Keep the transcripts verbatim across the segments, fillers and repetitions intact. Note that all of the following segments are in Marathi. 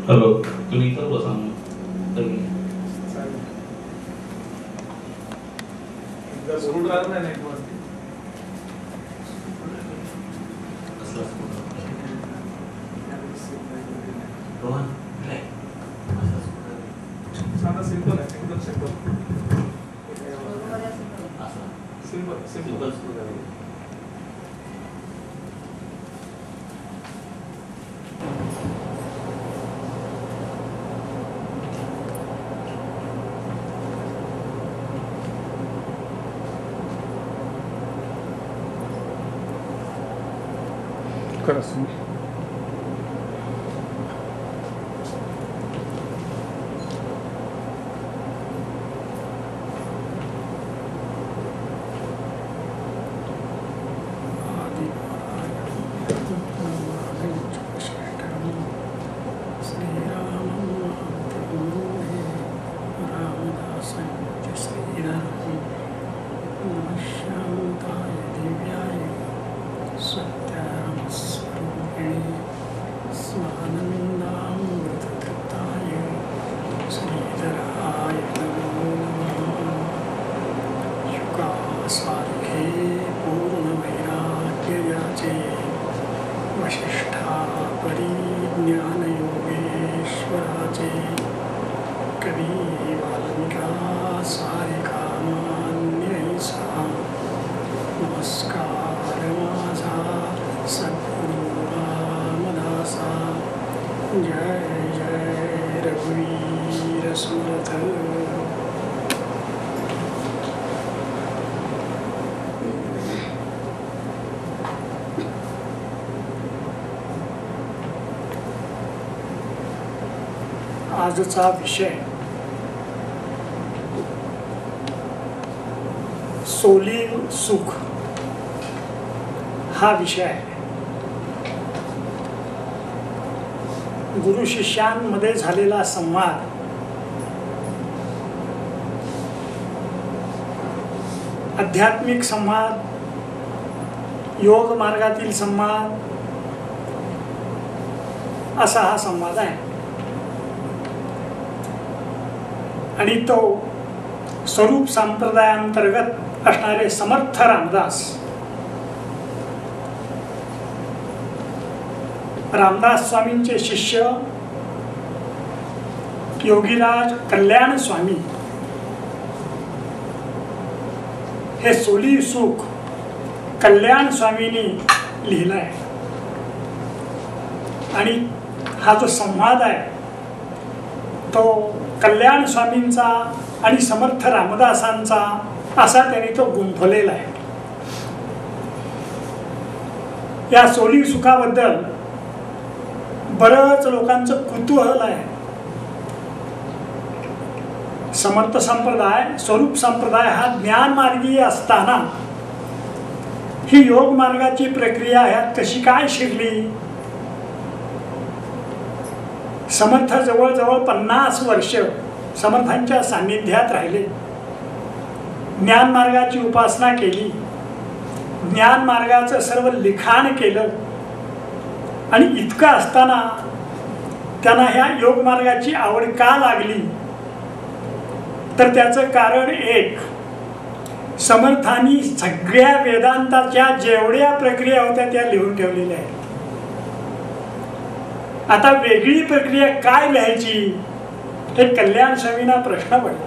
हॅलो, तुम्ही इथं बसा ना. जरूर राहत नाही नेटवर्क. साधा सिंपल आहे, एकदम सिंपल सिंपल सिंपल खरंच आजचा विषय सोली सुख हा विषय आहे. गुरु शिष्यांमध्ये झालेला संवाद आध्यात्मिक संवाद, योग मार्गातील संवाद असा हा संवाद आहे. आणि तो स्वरूप संप्रदायांतर्गत असणारे समर्थ रामदास रामदास स्वामींचे शिष्य योगीराज कल्याण स्वामी हे सोली सुख कल्याण स्वामींनी लिहिलंय. आणि हा जो संवाद आहे तो कल्याण स्वामींचा आणि समर्थ रामदासांचा असा त्यांनी तो गुंफलेला आहे. या सोली सुखाबद्दल बरंच लोकांचं कुतूहल आहे. समर्थ संप्रदाय, स्वरूप संप्रदाय हा ज्ञानमार्गी असताना ही योग मार्गाची प्रक्रिया ह्यात कशी काय शिरली. समर्थ जवळजवळ पन्नास वर्ष समर्थांच्या सान्निध्यात राहिले, ज्ञान मार्गाची उपासना केली, ज्ञान मार्गाचं सर्व लिखाण केलं. आणि इतकं असताना त्यांना ह्या योग मार्गाची आवड का लागली तर त्याचं कारण एक, समर्थांनी सगळ्या वेदांताच्या जेवढ्या प्रक्रिया होत्या त्या लिहून ठेवलेल्या आहेत. आता वेगळी प्रक्रिया काय लिहायची हे कल्याण स्वामींना प्रश्न पडला.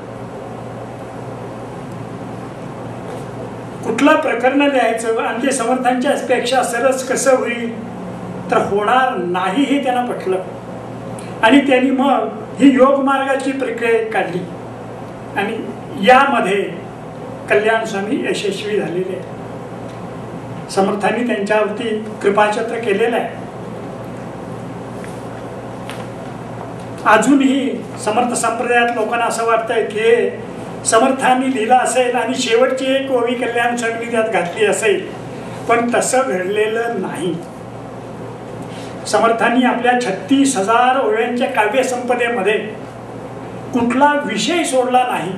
कुठलं प्रकरण लिहायचं आणि ते समर्थांच्या पेक्षा सरस कसं होईल तर होणार नाही हे त्यांना पटलं. आणि त्यांनी मग ही योग मार्गाची प्रक्रिया काढली आणि यामध्ये कल्याण स्वामी यशस्वी झालेले आहेत. समर्थांनी त्यांच्यावरती कृपाछत्र केलेलं आहे. अजूनही समर्थ संप्रदायात लोकांना असं वाटतंय की समर्थांनी लिहिलं असेल आणि शेवटची एक ओवी कल्याण स्वामींनी त्यात घातली असेल, पण तसं घडलेलं नाही. समर्थांनी आपल्या छत्तीस हजार ओव्यांच्या काव्यसंपदेमध्ये कुठला विषय सोडला नाही.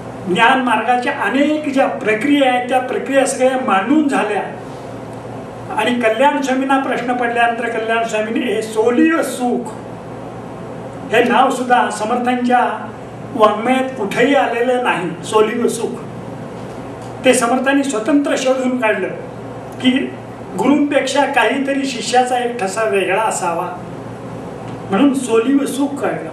ज्ञान मार्गाच्या अनेक ज्या प्रक्रिया आहेत त्या प्रक्रिया सगळ्या मांडून झाल्या आणि कल्याण स्वामींना प्रश्न पडल्यानंतर कल्याण स्वामींनी हे सोलीव सुख हे नाव सुद्धा समर्थांच्या वाङ्मयात कुठेही आलेलं नाही. सोलीव सुख ते समर्थांनी स्वतंत्र शोधून काढलं की गुरूंपेक्षा काहीतरी शिष्याचा एक ठसा वेगळा असावा म्हणून सोलीव सुख काढलं.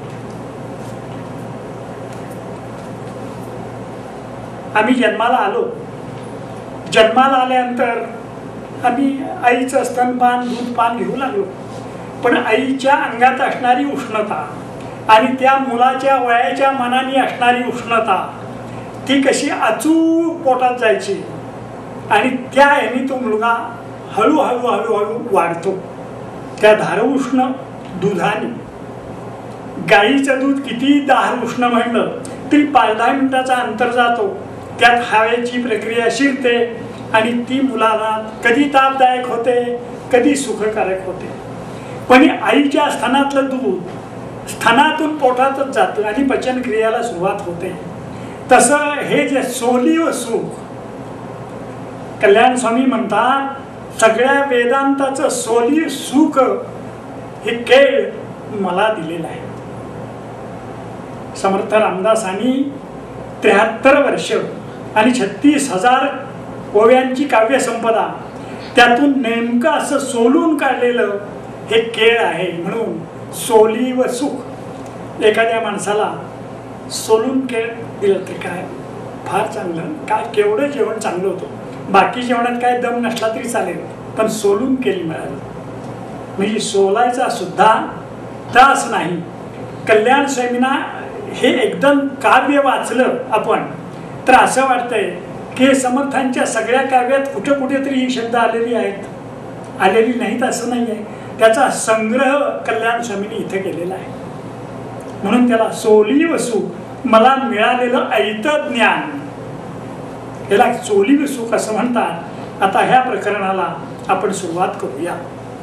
आम्ही जन्माला आलो. जन्माला आल्यानंतर आम्ही आईचं स्तनपान दूधपान घेऊ लागलो. पण आईच्या अंगात असणारी उष्णता आणि त्या मुलाच्या वयाच्या मनाने असणारी उष्णता ती कशी अचूक पोटात जायची आणि त्या ह्यानी तो मुलगा हळूहळू हळूहळू वाढतो. त्या धारउष्ण दुधाने गाईचं दूध किती दार उष्ण म्हणलं तरी पाच दहा मिनिटाचा अंतर जातो. त्यात हवेची प्रक्रिया शिरते आणि ती मुलाला कधी तापदायक होते कधी सुखकारक होते. पण आईच्या स्तनातलं दूध स्तनातून पोटातच जातं आणि पचनक्रियाला सुरुवात होते. तसं हे जे सोलीव सुख कल्याण स्वामी म्हणतात सगळ्या वेदांताचं सोलीव सुख हे केळ मला दिलेलं आहे. समर्थ रामदासांनी त्र्याहत्तर वर्ष आणि छत्तीस हजार ओव्यांची काव्यसंपदा त्यातून नेमकं असं सोलून काढलेलं हे केळ आहे. म्हणून सोलीव सुख. एखाद्या माणसाला सोलून केळ दिलं तर काय फार चांगलं, काय केवढं जेवण चांगलं होतं. बाकी जेवणात काय दम नसला तरी चालेल पण सोलून केळी मिळालं म्हणजे सोलायचा सुद्धा त्रास नाही. कल्याण स्वामींना हे एकदम काव्य वाचलं आपण तर असं वाटतंय की समर्थांच्या सगळ्या काव्यात कुठे कुठेतरी ही शब्द आलेली आहेत. आलेली नाहीत असं नाही आहे. त्याचा संग्रह कल्याण स्वामींनी इथे केलेला आहे. म्हणून त्याला सोलीव सुख मला मिळालेलं ऐतं ज्ञान याला सोलीव सुख असं म्हणतात. आता ह्या प्रकरणाला आपण सुरुवात करूया.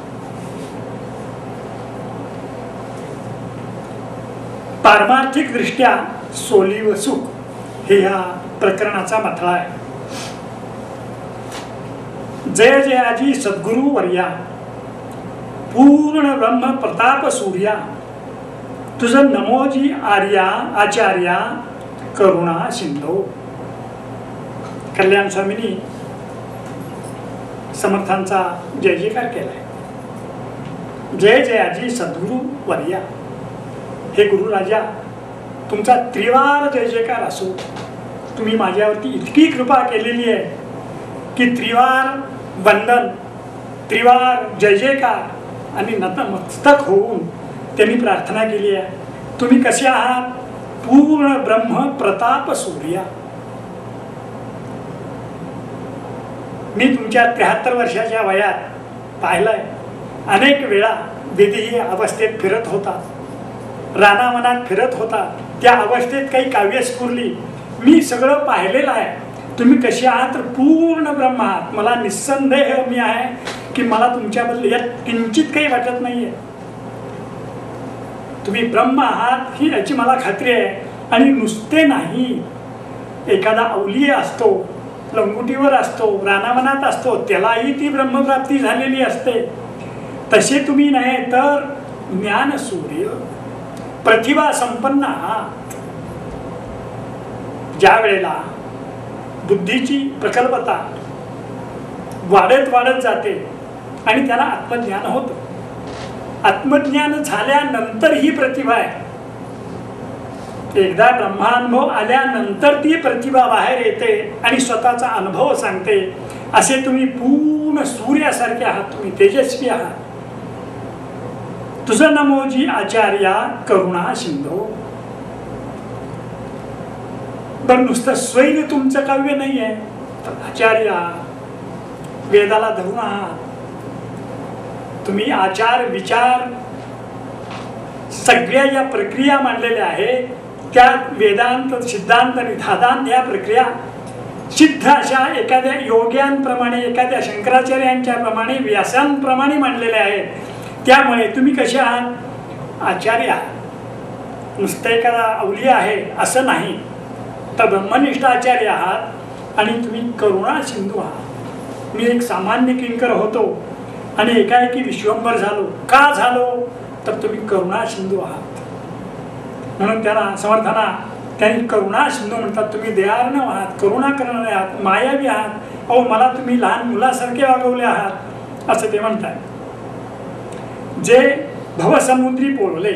पारमार्थिक दृष्ट्या सोलीव सुख हे ह्या प्रकरणाचा मथळा आहे. जय जयाजी सद्गुरु वर्या पूर्ण ब्रह्म प्रताप सूर्या तुझं नमोजी आर्या आचार्या करुणा सिंधो. कल्याण स्वामींनी समर्थांचा जय जयकार केलाय. जय जयाजी सद्गुरु वर्या. हे गुरुराजा तुमचा त्रिवार जय जयकार असो. तुम्ही माझ्यावरती इतकी कृपा केलेली आहे की त्रिवार वंदन त्रिवार जय जयकार आणि नतमस्तक होऊन त्यांनी प्रार्थना केली आहे. तुम्ही कसे आहात? पूर्ण ब्रह्म प्रताप सूर्या. मी तुमच्या त्र्याहत्तर वर्षाच्या वयात पाहिलंय अनेक वेळा विधी अवस्थेत फिरत होता, रानावनात फिरत होता. त्या अवस्थेत काही काव्य स्फुरली. मी सगळं पाहिलेलं आहे. तुम्ही कशी आहात? तर पूर्ण ब्रह्म आहात. मला निस्संदेह मी आहे की मला तुमच्याबद्दल यात किंचित काही वाटत नाहीये. तुम्ही ब्रह्म आहात ही याची मला खात्री आहे. आणि नुसते नाही, एखादा अवलिय असतो, लंगुटीवर असतो, रानावनात असतो, त्यालाही ती ब्रह्मप्राप्ती झालेली असते. तसे तुम्ही नाही तर ज्ञान सूर्य प्रतिभा संपन्न आहात. ज्या वेळेला बुद्धीची प्रकल्पता वाढत वाढत जाते आणि त्याला आत्मज्ञान होतं. आत्मज्ञान झाल्यानंतर ही प्रतिभा आहे. एकदा ब्रह्मानुभव आल्यानंतर ती प्रतिभा बाहेर येते आणि स्वतःचा अनुभव सांगते. असे तुम्ही पूर्ण सूर्यासारखे आहात. तुम्ही तेजस्वी आहात. तुझं नमोजी आचार्या करुणा सिंधो. पण नुसतं स्वैर तुमचं काव्य नाही आहे तर आचार्य वेदाला धरून आहात. तुम्ही आचार विचार सगळ्या या प्रक्रिया मांडलेल्या आहेत. त्या वेदांत सिद्धांत निधादांत या प्रक्रिया सिद्ध अशा एखाद्या योग्यांप्रमाणे एखाद्या शंकराचार्यांच्या प्रमाणे व्यासांप्रमाणे मांडलेल्या आहेत. त्यामुळे तुम्ही कसे आहात? आचार्य. नुसतं एखादा अवलिया आहे असं नाही तर ब्रह्मनिष्ठ आचार्य आहात आणि तुम्ही करुणा सिंधू आहात. मी एक सामान्य किंकर होतो आणि एकाएकी विश्वंभर झालो. का झालो? तर तुम्ही करुणा सिंधू आहात. म्हणून त्यांना समर्थांना त्यांनी करुणा सिंधू म्हणतात. तुम्ही दयार्णव आहात, करुणा करणारे आहात, मायावी आहात. अहो मला तुम्ही लहान मुलासारखे वागवले आहात असं ते म्हणतात. जे भवसमुद्री पोळले,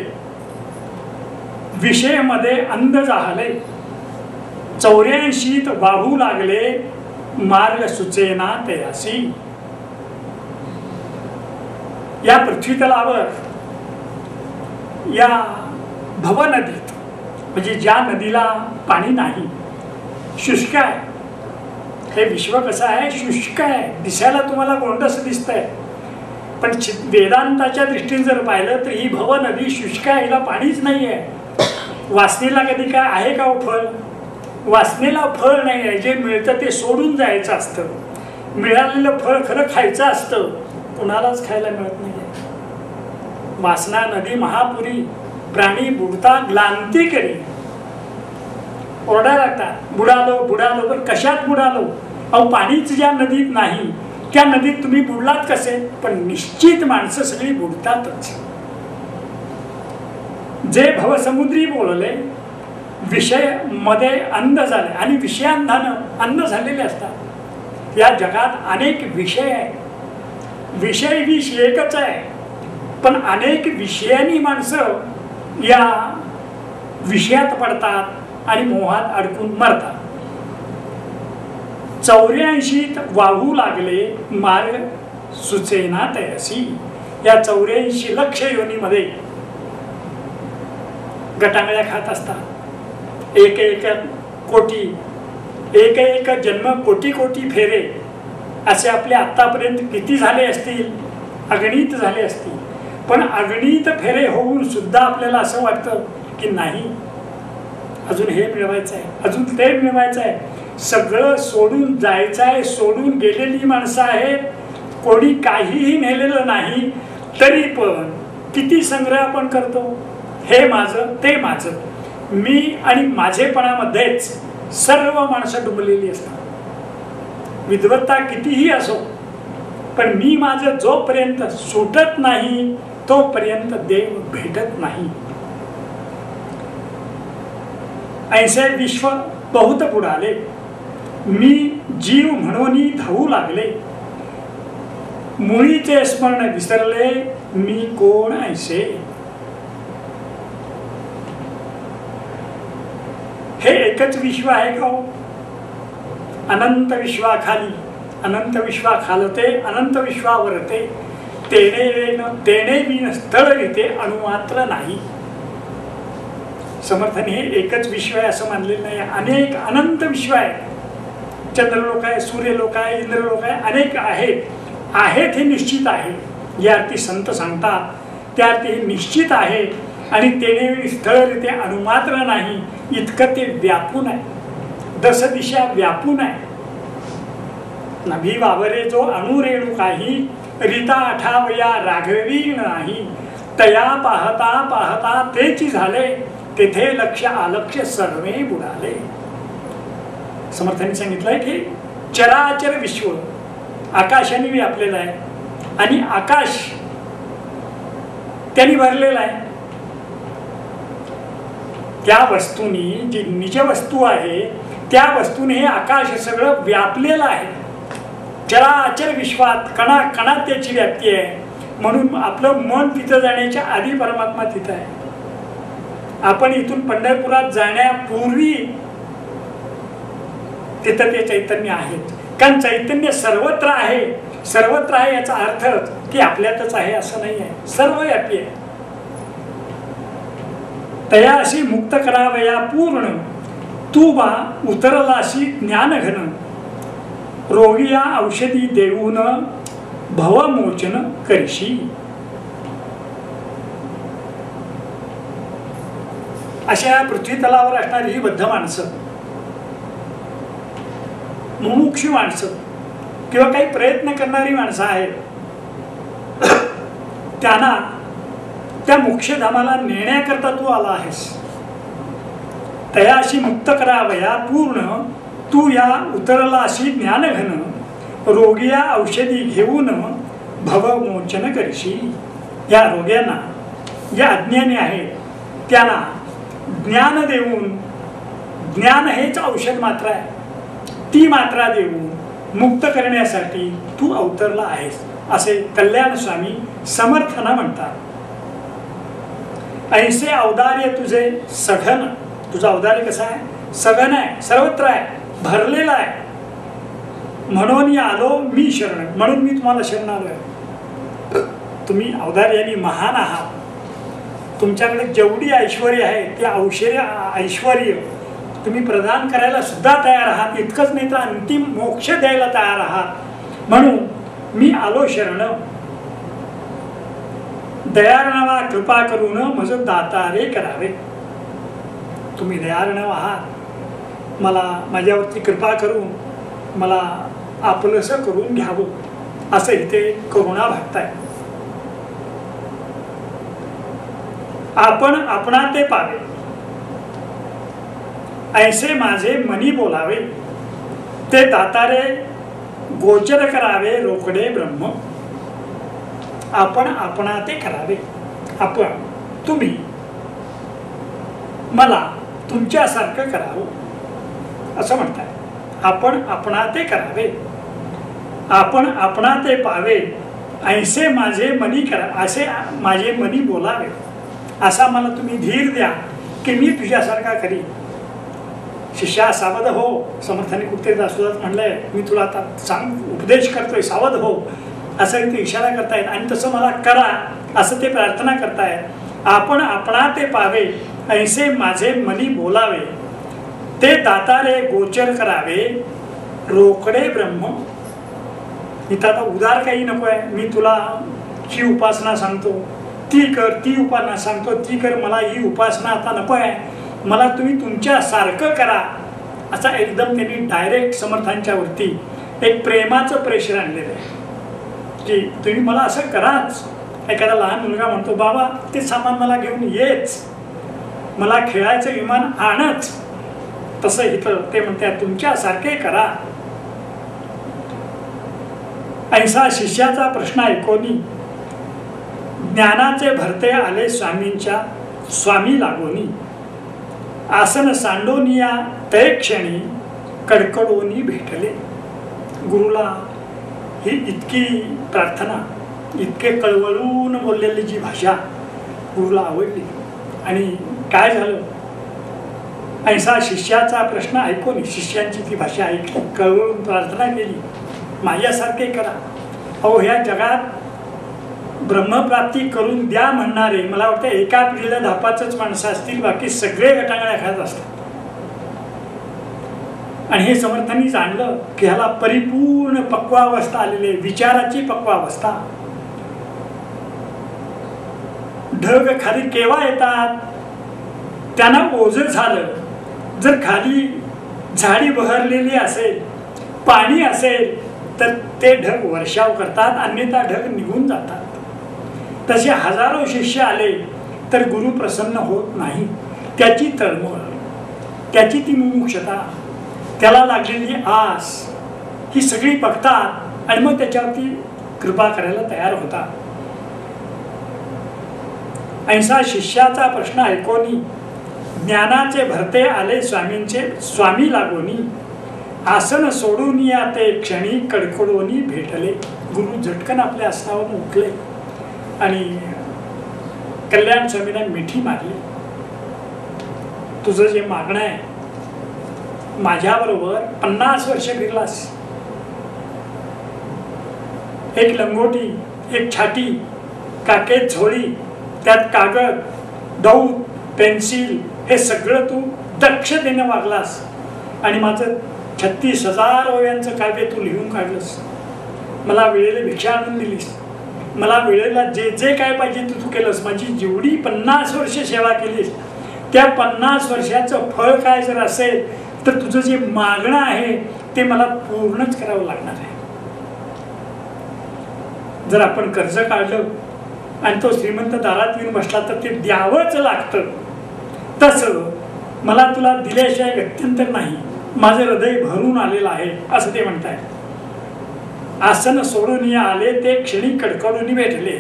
विषयमध्ये अंध झाले, चौऱ्याऐंशीत वाहू लागले, मार्ग सुचेना तयासी. या पृथ्वीतलावर या भवनदीत म्हणजे ज्या नदीला पाणी नाही, शुष्क आहे. हे विश्व कसं आहे? शुष्क आहे. दिसायला तुम्हाला गोंडस दिसतंय, पण वेदांताच्या दृष्टीने जर पाहिलं तर ही भव नदी शुष्क आहे, हिला पाणीच नाही आहे. वासनेला कधी काय आहे का फळ? वासनेला फळ नाही आहे. जे मिळतं ते सोडून जायचं असतं. मिळालेलं फळ खरं खायचं असतं, कुणालाच खायला मिळत नाही. वासना नदी महापुरी, प्राणी बुडता ग्लांती करी. ओरडा लागतात, बुडालो बुडालो. पण कशात बुडालो? अहो पाणीच ज्या नदीत नाही त्या नदीत तुम्ही बुडलात कसे? पण निश्चित माणसं सगळी बुडतातच. जे भवसमुद्री बोलले, विषय मध्ये अंध झाले आणि विषयांधानं अंध झालेले असतात. या जगात अनेक विषय आहे. विषय विष एकच आहे, पण अनेक विषयांनी माणसं या विषयात पडतात आणि मोहात अडकून मरतात. चौऱ्याऐंशीत वाहू लागले, मार्ग सुचेना तयासी. या चौऱ्याऐंशी लक्ष योनीमध्ये गटांगळ्या खात असतात. एक एक कोटी, एक एक जन्म, कोटी कोटी फेरे असे आपले आतापर्यंत किती झाले असतील? अगणित झाले असतील. पण अगणित फेरे होऊन सुद्धा आपल्याला असं वाटतं की नाही, अजून हे मिळवायचं आहे, अजून ते मिळवायचं आहे. सगळं सोडून जायचं आहे. सोडून गेलेली माणसं आहेत. कोणी काहीही नेलेलं नाही, तरी पण किती संग्रह आपण करतो. हे माझं, ते माझं, मी आणि माझेपणामध्येच सर्व माणसं डुबलेली असतात. विद्वत्ता कितीही असो, पण मी माझं जोपर्यंत सुटत नाही तोपर्यंत देव भेटत नाही. ऐसे विश्व बहुत बुडाले, मी जीव म्हणून धावू लागले. मुळीचे स्मरण विसरले, मी कोण ऐसे. हे एकच विश्व आहे का? अनंत विश्वाखाली, अनंत विश्वाखालते, अनंत विश्वावरते. तेणे वेन तेणे विन स्थळ रीते अणुमात्र नाही. समर्थाने हे एकच विश्व आहे असं मानलेलं नाही. अनेक अनंत विश्व आहे. चंद्रलोक आहे, सूर्यलोक आहे, इंद्रलोक आहे, अनेक आहेत. आहेत हे निश्चित आहे. या अर्थी संत सांगतात त्या अर्थी हे निश्चित आहे. आणि तेणे स्थळ रीते अणुमात्र नाही, इतकं ते व्यापून आहे. दस दिशा व्यापून आहे. नभी वावरे जो अणुरेणू काही, रीता आठावया राघवी नाही. तया पाहता पाहता तेची झाले, तेथे लक्ष आलक्ष सर्वे बुडाले. समर्थांनी सांगितलंय की चराचर विश्व आकाशाने व्यापलेलं आहे आणि आकाश त्यांनी भरलेलं आहे. त्या वस्तूंनी जी निज वस्तू आहे त्या वस्तूने हे आकाश सगळं व्यापलेलं आहे. चराचर विश्वात कणा कणात त्याची व्याप्ती आहे. म्हणून आपलं मन तिथं जाण्याच्या आधी परमात्मा तिथं आहे. आपण इथून पंढरपुरात जाण्यापूर्वी तिथं ते चैतन्य आहेत. कारण चैतन्य सर्वत्र आहे. सर्वत्र आहे याचा अर्थ की आपल्यातच आहे असं नाही आहे, सर्वव्यापी आहे. तयाशी मुक्त करावया पूर्ण, तू बा उतरलाशी ज्ञानघन. रोगिया औषधी देऊन भवमोचन करशी. अशा पृथ्वी तलावर असणारी ही बद्ध माणसं, मुमुक्षू माणसं किंवा काही प्रयत्न करणारी माणसं आहेत, त्यांना त्या मोक्षधामाला नेण्याकरता तू आला आहेस. तयाशी मुक्त करावया पूर्ण, तू या उतरला अशी ज्ञानघन. रोगिया औषधी घेऊन भवमोचन करशी. या रोग्यांना ज्या अज्ञानी आहेत त्यांना ज्ञान देऊन, ज्ञान हेच औषध मात्रा आहे, ती मात्रा देऊन मुक्त करण्यासाठी तू अवतरला आहेस असे कल्याण स्वामी समर्थना म्हणतात. ऐसे औदार्य तुझे सघन, तुझा औदार्य कसं आहे? सघन आहे, सर्वत्र आहे, भरलेला आहे. म्हणून आलो मी शरण, म्हणून मी तुम्हाला शरण आलोय. तुम्ही औदार्याने महान आहात. तुमच्याकडे जेवढी ऐश्वर्य आहे ते ऐश्वर्य ऐश्वर्य तुम्ही प्रदान करायला सुद्धा तयार आहात. इतकंच नाही तर अंतिम मोक्ष द्यायला तयार आहात. म्हणून मी आलो शरण. दयार्णवा कृपा करून मज दातारे करावे. तुम्ही दयार्णव आहात, मला माझ्यावरती कृपा करून मला आपलंसं करून घ्यावं असं इथे करुणा भागताय. आपण आपणा ते पावे, ऐसे माझे मनी बोलावे. ते दातारे गोचर करावे रोकडे ब्रह्म. आपण आपणा ते करावे. आपण तुम्ही मला तुमच्यासारखं करावं असं म्हणताय. आपण आपणा ते करावे, आपण आपणा ते पावे. ऐसे माझे मनी करा, असे माझे मनी बोलावे. असा मला तुम्ही धीर द्या की मी तुझ्यासारखा करी. शिष्या सावध हो. समर्थाने कुठे दासोदात म्हणलंय, मी तुला आता सांग उपदेश करतोय, सावध हो असं ते इशारा करतायत. आणि तसं मला करा असं ते प्रार्थना करतायत. आपण आपणा ते पावे, ऐसे माझे मनी बोलावे. ते दातारे गोचर करावे रोकडे ब्रह्म. इथं आता उदार काही नको आहे. मी तुला ही उपासना सांगतो, ती कर, ती उपासना सांगतो, ती कर. मला ही उपासना आता नको आहे, मला तुम्ही तुमच्यासारखं करा असा एकदम त्यांनी डायरेक्ट समर्थांच्या वरती एक प्रेमाचं प्रेशर आणलेलं आहे की तुम्ही मला असं कराच. एखादा लहान मुलगा म्हणतो, बाबा ते सामान मला घेऊन येच, मला खेळायचं विमान आणच. तसं इथं ते म्हणतात तुमच्यासारखे करा. ऐसा शिष्याचा प्रश्न ऐकोनी ज्ञानाचे भरते आले स्वामींच्या स्वामी लागोनी. आसन सांडोनिया ते क्षणी कडकडोनी भेटले. गुरुला ही इतकी प्रार्थना, इतके कळवळून बोललेली जी भाषा गुरुला आवडली. आणि काय झालं, ऐसा शिष्याचा प्रश्न ऐकून शिष्यांची ती भाषा ऐकली, कळवळून प्रार्थना केली, माझ्यासारखे करा. अहो ह्या जगात ब्रह्मप्राप्ती करून द्या म्हणणारे मला वाटतं एका पिढीला धापाचंच माणसं असतील, बाकी सगळे गटांगळ्या खात असतात. आणि हे समर्थांनी जाणलं की ह्याला परिपूर्ण पक्वावस्था आलेली आहे, विचाराची पक्वावस्था. ढग खाली केव्हा येतात, त्यांना ओझं झालं. जर खाली झाडी बहरलेली असेल, पाणी असेल तर ते ढग वर्षाव करतात, अन्यथा ढग निघून जातात. तसे हजारो शिष्य आले तर गुरु प्रसन्न होत नाही. त्याची तळमळ, त्याची ती मुमुक्षता, त्याला लागलेली आस ही सगळी बघतात आणि मग त्याच्यावरती कृपा करायला तयार होतात. ऐसा शिष्याचा प्रश्न ऐकोनी ज्ञानाचे भरते आले स्वामींचे स्वामी लागोनी. आसन सोडून या ते क्षणी कडकडोनी भेटले. गुरु झटकन आपल्या आसनावरून उठले आणि कल्याण स्वामींना मिठी मारली. तुझं जे मागणं आहे, माझ्याबरोबर पन्नास वर्ष फिरलास. एक लंगोटी, एक छाटी, काकेत झोळी, त्यात कागद, दौत, पेन्सिल हे सगळं तू दक्षतेने वागलास आणि माझं छत्तीस हजार ओव्यांचं काव्य तू लिहून काढलंस. मला वेळेला भिक्षा आणून दिलीस. मला वेळेला जे जे काय पाहिजे तू तू केलंस. माझी जेवढी पन्नास वर्ष सेवा केलीस त्या पन्नास वर्षाचं फळ काय जर असेल तर तुझं जे मागणं आहे ते मला पूर्णच करावं लागणार आहे. जर आपण कर्ज काढलं आणि तो श्रीमंत दारात येऊन बसला तर ते द्यावंच लागतं. तसं मला तुला दिल्याशिवाय गत्यंतर नाही. माझं हृदय भरून आलेलं आहे असं ते म्हणताय. आसन सोडून आले ते क्षणी कडकडून भेटले.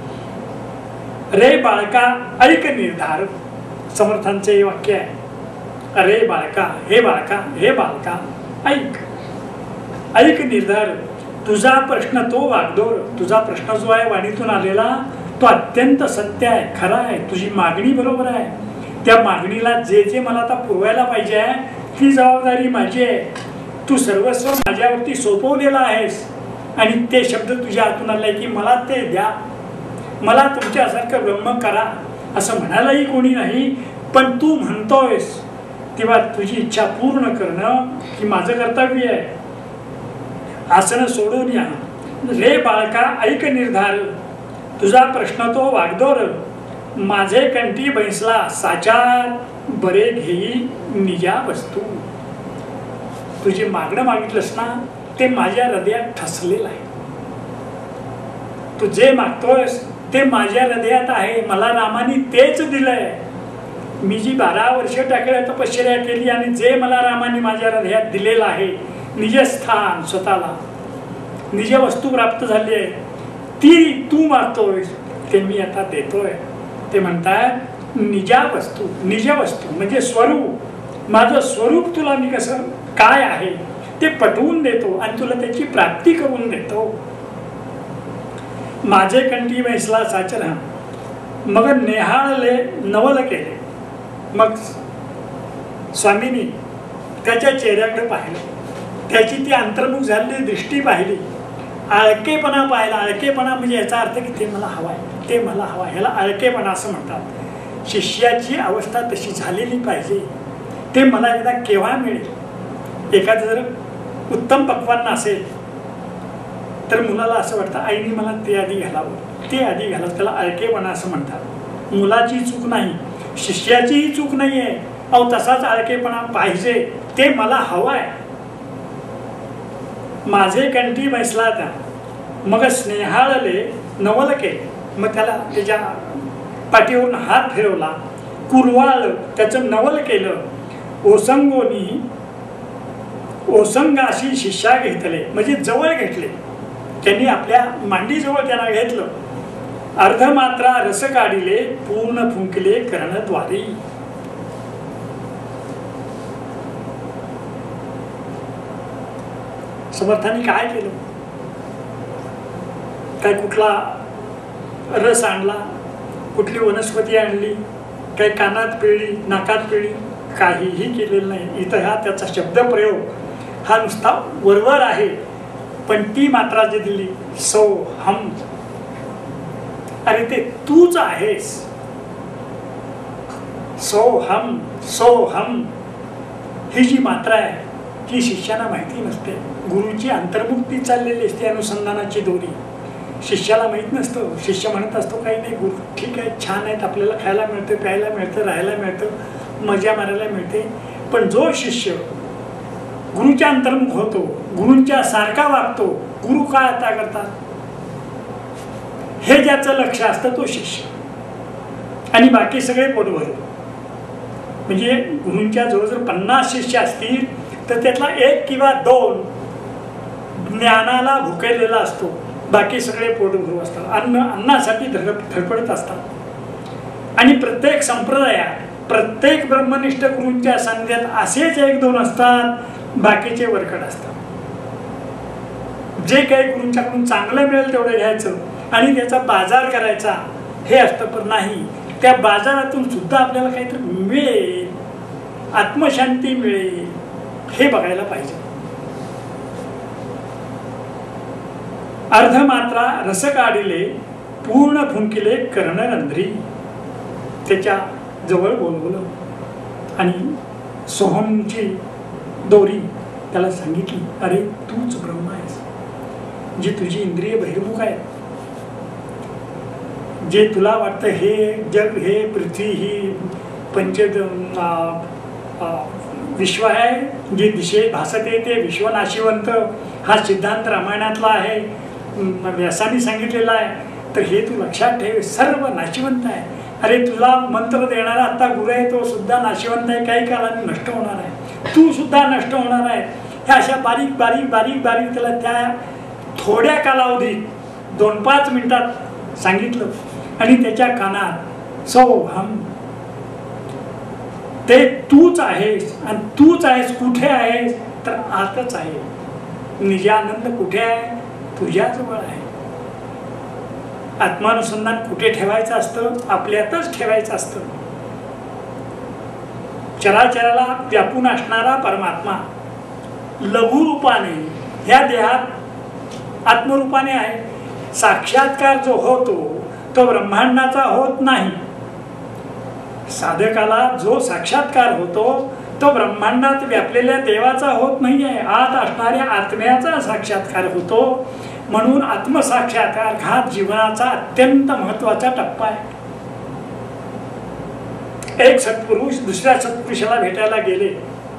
रे बाळका ऐक निर्धार, समर्थांचे हे वाक्य आहे. अरे बाळका, हे बाळका, हे बाळका ऐक, ऐक निर्धार. तुझा प्रश्न तो वागदोर, तुझा प्रश्न जो आहे वाणीतून आलेला तो अत्यंत सत्य आहे, खरा आहे. तुझी मागणी बरोबर आहे. त्या मागणीला जे जे मला आता पुरवायला पाहिजे आहे ती जबाबदारी माझी आहे. तू सर्वस्व माझ्यावरती सोपवलेला आहेस आणि ते शब्द तुझ्या हातून आले की मला ते द्या, मला तुमच्यासारखं ब्रह्म करा असं म्हणायलाही कोणी नाही. पण तू म्हणतोयस तेव्हा तुझी इच्छा पूर्ण करणं ही माझं कर्तव्य आहे. आसन सोडून या, रे बाळका ऐक निर्धार. तुझा प्रश्न तो वागदोर, माझे कंठी बैसला साचार. बरे घेई निजा वस्तू. तुझे मागणं मागितलंस ना ते माझ्या हृदयात ठसलेलं आहे. तू जे मागतोयस ते माझ्या हृदयात आहे. मला रामाने तेच दिलंय. मी जी बारा वर्ष टाकल्या तपश्चर्या केली आणि जे मला रामाने माझ्या हृदयात दिलेलं आहे, निजस्थान, स्वतःला निज वस्तू प्राप्त झाली आहे, ती तू मागतोयस ते मी आता देतोय. ते म्हणतात निजा वस्तू. निज वस्तू म्हणजे स्वरूप. माझं स्वरूप तुला मी कसं काय आहे ते पटवून देतो आणि तुला त्याची प्राप्ती करून देतो. माझे कंठी बैसला साचर, मग नेहाळले नवल केले. मग स्वामींनी त्याच्या चेहऱ्याकडे पाहिलं, त्याची ती अंतर्मुख झालेली दृष्टी पाहिली, आळकेपणा पाहिला. आळकेपणा म्हणजे याचा अर्थ की ते मला हवा आहे, ते मला हवा आहे, ह्याला आळकेपणा असं म्हणतात. शिष्याची अवस्था तशी झालेली पाहिजे. ते मला एकदा केव्हा मिळेल. एखादं जर उत्तम पक्वान असेल तर मुलाला असं वाटतं आईने मला ते आधी घालावं, ते आधी घालावं. त्याला आळकेपणा असं म्हणतात. मुलाची चूक नाही, शिष्याचीही चूक नाही आहे. अहो तसाच आळकेपणा पाहिजे, ते मला हवं आहे. माझे कंठी बैसला त्या, मग स्नेहाळले नवल केले. मग त्याला त्याच्या पाठीवरून हात फिरवला, कुरवाळ त्याचं नवल केलं. ओसंगोनी ओसंगाशी शिष्या घेतले म्हणजे जवळ घेतले. त्यांनी आपल्या मांडीजवळ त्यांना घेतलं. अर्धमात्रा रस काढिले, पूर्ण फुंकले कर्णद्वारी. समर्थांनी काय केलं? काय कुठला रस आणला, कुठली वनस्पती आणली, काही कानात पिळली, नाकात पिळली, काहीही केलेलं नाही. इथं हा त्याचा शब्दप्रयोग हा नुसता वरवर आहे. पण ती मात्रा जी दिली सो हम, अरे ते तूच आहेस. सो हम, सो हम ही जी मात्रा आहे ती शिष्याला माहिती नसते. गुरुची अंतर्मुक्ती चाललेली असते, अनुसंधानाची दोरी. शिष्याला माहीत नसतं. शिष्य म्हणत असतो काही नाही, गुरु ठीक आहे, छान आहेत, आपल्याला खायला मिळतं, प्यायला मिळतं, राहायला मिळतं, मजा मारायला मिळते. पण जो शिष्य गुरुच्या अंतर्मुख होतो, गुरूंच्या सारखा वागतो, गुरु काय आता करतात हे ज्याचं लक्ष असतं तो शिष्य. आणि बाकी सगळे पोटभर. म्हणजे गुरूंच्या जवळ जर पन्नास शिष्य असतील तर त्यातला एक किंवा दोन ज्ञानाला भुकेलेला असतो, बाकी सगळे पोटभरू असतात, अन्न अन्नासाठी धड धडपडत असतात. आणि प्रत्येक संप्रदायात प्रत्येक ब्रह्मनिष्ठ गुरूंच्या सांध्यात असेच एक दोन असतात, बाकीचे वरकड असतात. जे काही गुरूंच्याकडून चांगलं मिळेल तेवढं घ्यायचं आणि त्याचा बाजार करायचा हे असतं. पण नाही, त्या बाजारातून सुद्धा आपल्याला काहीतरी मिळेल, आत्मशांती मिळेल हे बघायला पाहिजे. अर्धमात्रा रस काढिले, पूर्ण फुंकिले कर्णरंध्री. त्याच्या जवळ बोलवलं आणि सोहमची दोरी त्याला सांगितली, अरे तूच ब्रह्म आहेस. जी तुझी इंद्रिय बहिर्मुख आहे, जे तुला वाटतं हे जग, हे पृथ्वी, ही पंच विश्व आहे, जे दिशे भासत आहे ते विश्व नाशिवंत, हा सिद्धांत रामायणातला आहे, व्यासांनी सांगितलेला आहे. तर हे तू लक्षात ठेव, सर्व नाशिवंत आहे. अरे तुला मंत्र देणारा आता गुरु आहे तो सुद्धा नाशिवंत आहे, काही काळाने नष्ट होणार आहे, तू सुद्धा नष्ट होणार आहे. ह्या अशा बारीक बारीक बारीक बारीक त्याला त्या थोड्या कालावधीत दोन पाच मिनिटात सांगितलं आणि त्याच्या कानात सोहम, ते तूच आहेस आणि तूच आहेस. कुठे आहेस तर आतच आहे. निजानंद कुठे आहे? तुझ्याजवळ आहे. आत्मानुसंधान कुठे ठेवायचं असतं? आपल्यातच ठेवायचं असतं. चराचराला व्यापून असणारा परमात्मा लघुरूपाने ह्या देहात आत्मरूपाने आहे. साक्षात्कार जो होतो तो ब्रह्मांडाचा होत नाही. साधकाला जो साक्षात्कार होतो तो ब्रह्मांडात व्यापलेल्या देवाचा होत नाही आहे. आत असणाऱ्या आत्म्याचा साक्षात्कार होतो. म्हणून आत्मसाक्षात्कार हा जीवनाचा अत्यंत महत्वाचा टप्पा आहे. एक सत्पुरुष दुसऱ्या सत्पुरुषाला भेटायला गेले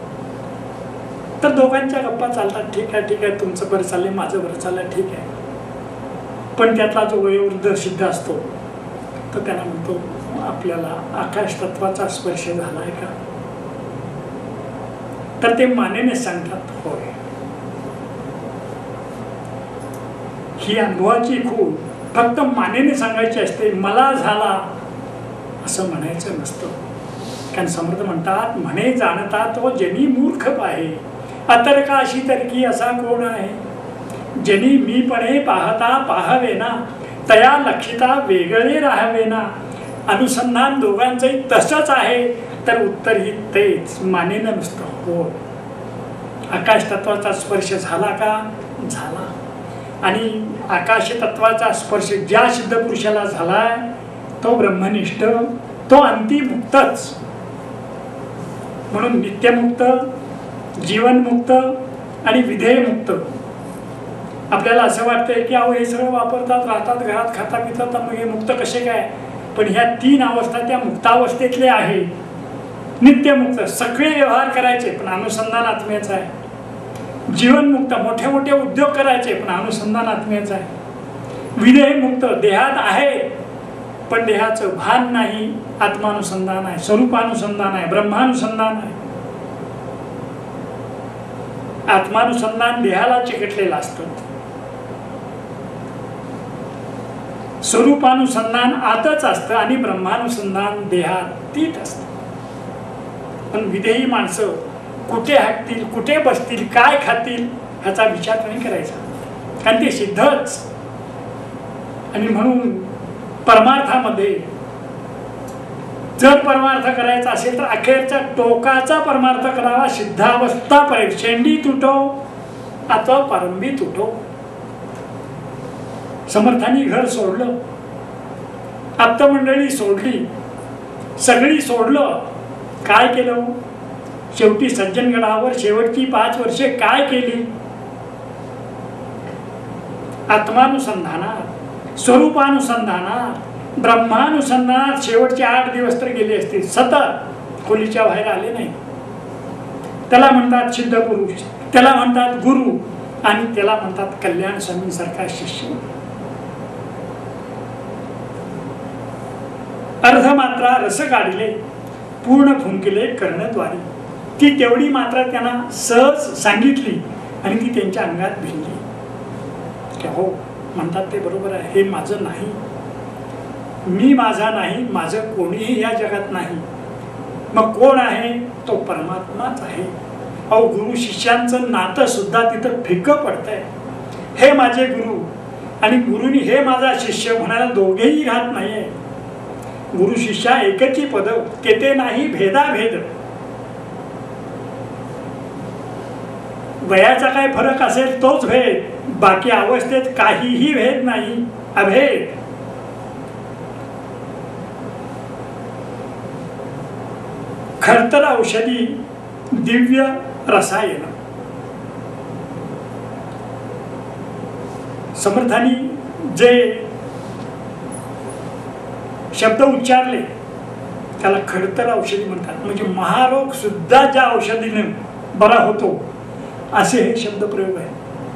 तर दोघांच्या गप्पा चालतात. ठीक आहे ठीक आहे, तुमचं बरं चाललंय, माझं बरं चाललंय, ठीक आहे. पण त्यातला जो वयोवृद्ध सिद्ध असतो तर त्याला म्हणतो, आपल्याला आकाश तत्वाचा स्पर्श झालाय का? तर ते मानेने सांगतात, होय. ही अनुभवाची खूण फक्त मानेने सांगायची असते. मला झाला असं म्हणायचं नसतं. कारण समर्थ म्हणतात, म्हणे जाणता तो जनी मूर्ख पाहे, अतर्काशी तर्की असा कोण आहे. जनी मीपणे पाहता पाहावेना, तया लक्षिता वेगळे राहावेना. अनुसंधान दोघांचंही तसंच आहे. तर उत्तर ही तेच, मानेनं नुसतं हो. आकाश तत्वाचा स्पर्श झाला का? झाला. आणि आकाश तत्वाचा स्पर्श ज्या सिद्ध पुरुषाला झालाय तो ब्रह्मनिष्ठ, तो अंतिमुक्तच. म्हणून नित्यमुक्त, जीवनमुक्त आणि विधेयमुक्त. आपल्याला असं वाटतंय की अहो हे सगळं वापरतात, राहतात, घरात खाता पितात, मग हे मुक्त कसे काय? पण ह्या तीन अवस्था त्या मुक्तावस्थेतले आहे. नित्यमुक्त सगळे व्यवहार करायचे पण अनुसंधान आत्म्याचं आहे. जीवनमुक्त मोठे मोठे उद्योग करायचे पण अनुसंधान आत्म्याचं आहे. विधेयमुक्त देहात आहे पण देहाचं भान नाही, आत्मानुसंधान आहे, स्वरूपानुसंधान आहे, ब्रह्मानुसंधान आहे. आत्मानुसंधान देहाला चिकटलेलं असतं, स्वरूपानुसंधान आतच असतं आणि ब्रह्मानुसंधान देहातीत असतं. पण विधेयी माणसं कुठे हाकतील, कुठे बसतील, काय खातील ह्याचा विचार नाही करायचा, कारण ते सिद्धच. आणि म्हणून परमार्थामध्ये जर परमार्थ करायचा असेल तर अखेरचा टोकाचा परमार्थ करावा. सिद्धावस्था पर्यंत शेंडी तुटो अथवा पारंबी तुटो. समर्थांनी घर सोडलं, आप्तमंडळी सोडली, सगळी सोडलं. काय केलं? शेवटी सज्जनगडावर शेवटची पाच वर्षे काय केली? आत्मानुसंधानात, स्वरूपानुसंधानात, ब्रह्मानुसंधानात शेवटचे आठ दिवस तर गेले असतील. सतत खोलीच्या बाहेर आले नाही. त्याला म्हणतात सिद्ध पुरुष, त्याला म्हणतात गुरु आणि त्याला म्हणतात कल्याण स्वामींसारखा शिष्य. अर्धमात्रा रस काढले, पूर्ण फुंकिले कर्णद्वारी. ती तेवढी मात्रा त्यांना सहज सांगितली आणि ती त्यांच्या अंगात भिनली. हो म्हणतात ते बरोबर आहे, हे माझं नाही, मी माझा नाही, माझं कोणीही या जगात नाही. मग कोण आहे? तो परमात्माच आहे. अहो गुरु शिष्यांचं नातं सुद्धा तिथं फिक्कं पडतंय. हे माझे गुरु आणि गुरुनी हे माझा शिष्य म्हणायला दोघेही राहत नाहीये. गुरु शिष्या एकची पद, तेथे नाही भेदाभेद. वयाचा काय फरक असेल तोच भेद, बाकी अवस्थेत काहीही भेद नाही, अभेद. खरतर औषधी दिव्य रसायन. समर्थांनी जे शब्द उच्चारले त्याला खडतर औषधी म्हणतात. म्हणजे महारोग सुद्धा ज्या औषधीने बरा होतो असे हे शब्द प्रयोग आहे.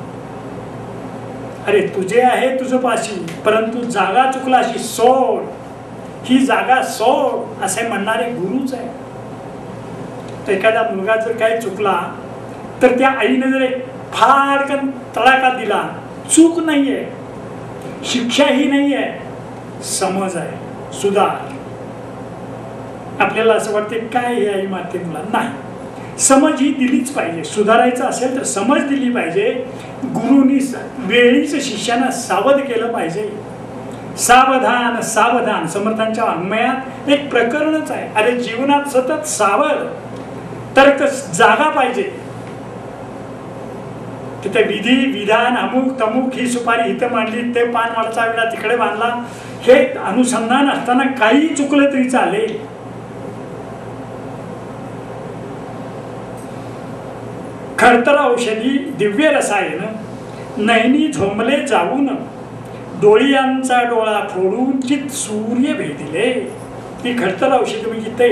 अरे तुझे आहे तुझं पाशी, परंतु जागा चुकलाशी सोड, ही जागा सोड असे म्हणणारे गुरुच आहे. तर एखादा मुलगा जर काही चुकला तर त्या आईने जर एक फाडकन तडाखा दिला चूक नाही आहे, शिक्षाही नाही आहे, समज आहे, सुधार. आपल्याला असं वाटते काय हे आई मारते मुलांना, नाही. समज ही दिलीच पाहिजे. सुधारायचं असेल तर समज दिली पाहिजे. गुरुनी वेळीच शिष्यानं सावध केलं पाहिजे. सावधान सावधान समर्थांच्या अन्वयात एक प्रकरणच आहे. अरे जीवनात सतत सावध, तर्क जागा पाहिजे. तिथे विधी विधान अमुक तमुक, ही सुपारी इथं मांडली, ते पान वाढचा विडा तिकडे बांधला, हे अनुसंधान असताना काही चुकलं तरी चालेल. खरतर औषधी दिव्य रसायन नैनी झोंबले जाऊन, डोळियांचा डोळा फोडून चित सूर्य भेदिले. ती खरतर औषधी म्हणजे ते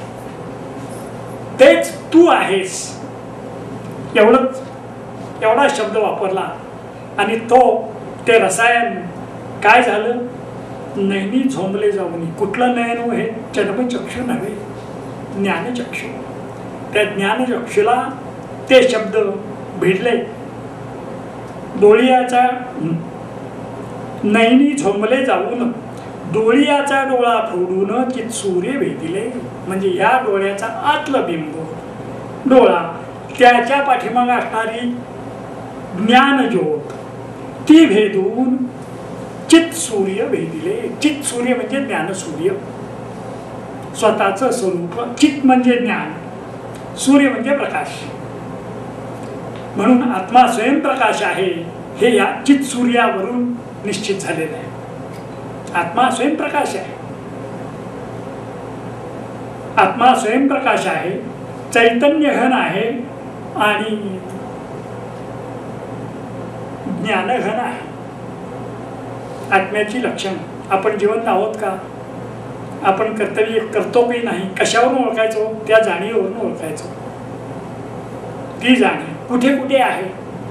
तेच तू आहेस, एवढंच एवढा शब्द वापरला. आणि तो ते रसायन काय झालं, नैनी झोंबले जाऊन. कुठलं नयन हो हे? जन्मचक्षु नव्हे, ज्ञानचक्षु. त्या ज्ञानचक्षुला ते शब्द भिडले. डोळियाचा नैनी झोंबले जाऊन, डोळियाचा डोळा फोडून चित सूर्य भेदिले. म्हणजे या डोळ्याचा आतलं बिंब डोळा, त्याच्या पाठीमाग असणारी ज्ञानज्योत, ती भेदून चित सूर्य भेदिले. चित सूर्य म्हणजे ज्ञानसूर्य, स्वतःचं स्वरूप. चित म्हणजे ज्ञान, सूर्य म्हणजे प्रकाश. म्हणून आत्मा स्वयंप्रकाश आहे हे या चित सूर्यावरून निश्चित झालेलं आहे. आत्मा स्वयंप्रकाश आहे. आत्मा स्वयंप्रकाश आहे, चैतन्य घन आहे आणि ज्ञानघन आहे. आत्म्याची लक्षण. आपण जिवंत आहोत का? आपण कर्तव्य करतो की नाही? कशावरून ओळखायचो? त्या जाणीवरून ओळखायचो. ती जाणीव कुठे कुठे आहे?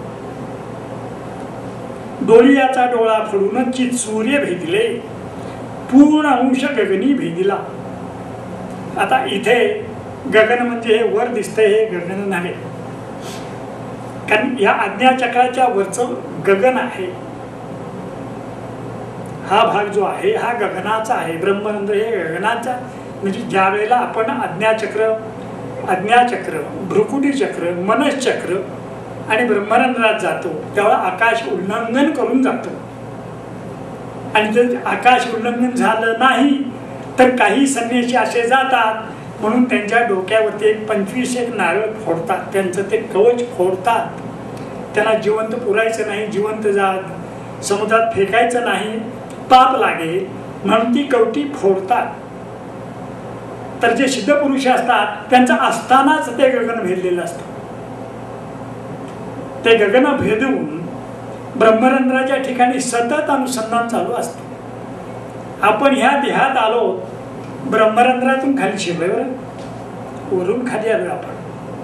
डोळियाचा डोळा फोडून चित सूर्य भेदिले, पूर्ण अंश गगनी भेदिला. आता इथे गगन म्हणजे हे वर दिसतंय, हे गगन नव्हे. कारण या आज्ञाचक्राच्या वरचं गगन आहे. हा भाग जो आहे हा गगनाचा आहे. ब्रह्मरंध्र हे गगनाचा. म्हणजे ज्या वेळेला आपण आज्ञाचक्र आज्ञाचक्र भ्रुकुटी चक्र, मनसचक्र आणि ब्रह्मरंध्रात जातो, तेव्हा आकाश उल्लंघन करून जातो. आणि जर आकाश उल्लंघन झालं नाही तर काही संन्यासी असे जातात, म्हणून त्यांच्या डोक्यावरती एक पंचवीस एक नारळ फोडतात. त्यांचं ते कवच फोडतात. त्यांना जिवंत पुरायचं नाही, जिवंत जात समुद्रात फेकायचं नाही, पाप लागेल म्हणून ती कवटी फोडतात. तर जे सिद्ध पुरुष असतात त्यांचं असतानाच ते गगन भेदलेलं असतं. ते गगन भेदून ब्रह्मरंध्राच्या ठिकाणी सतत अनुसंधान चालू असतं. आपण ह्या देहात आलो, ब्रह्मरंध्रातून खाली शिरलोय, वरून खाली आलो आपण.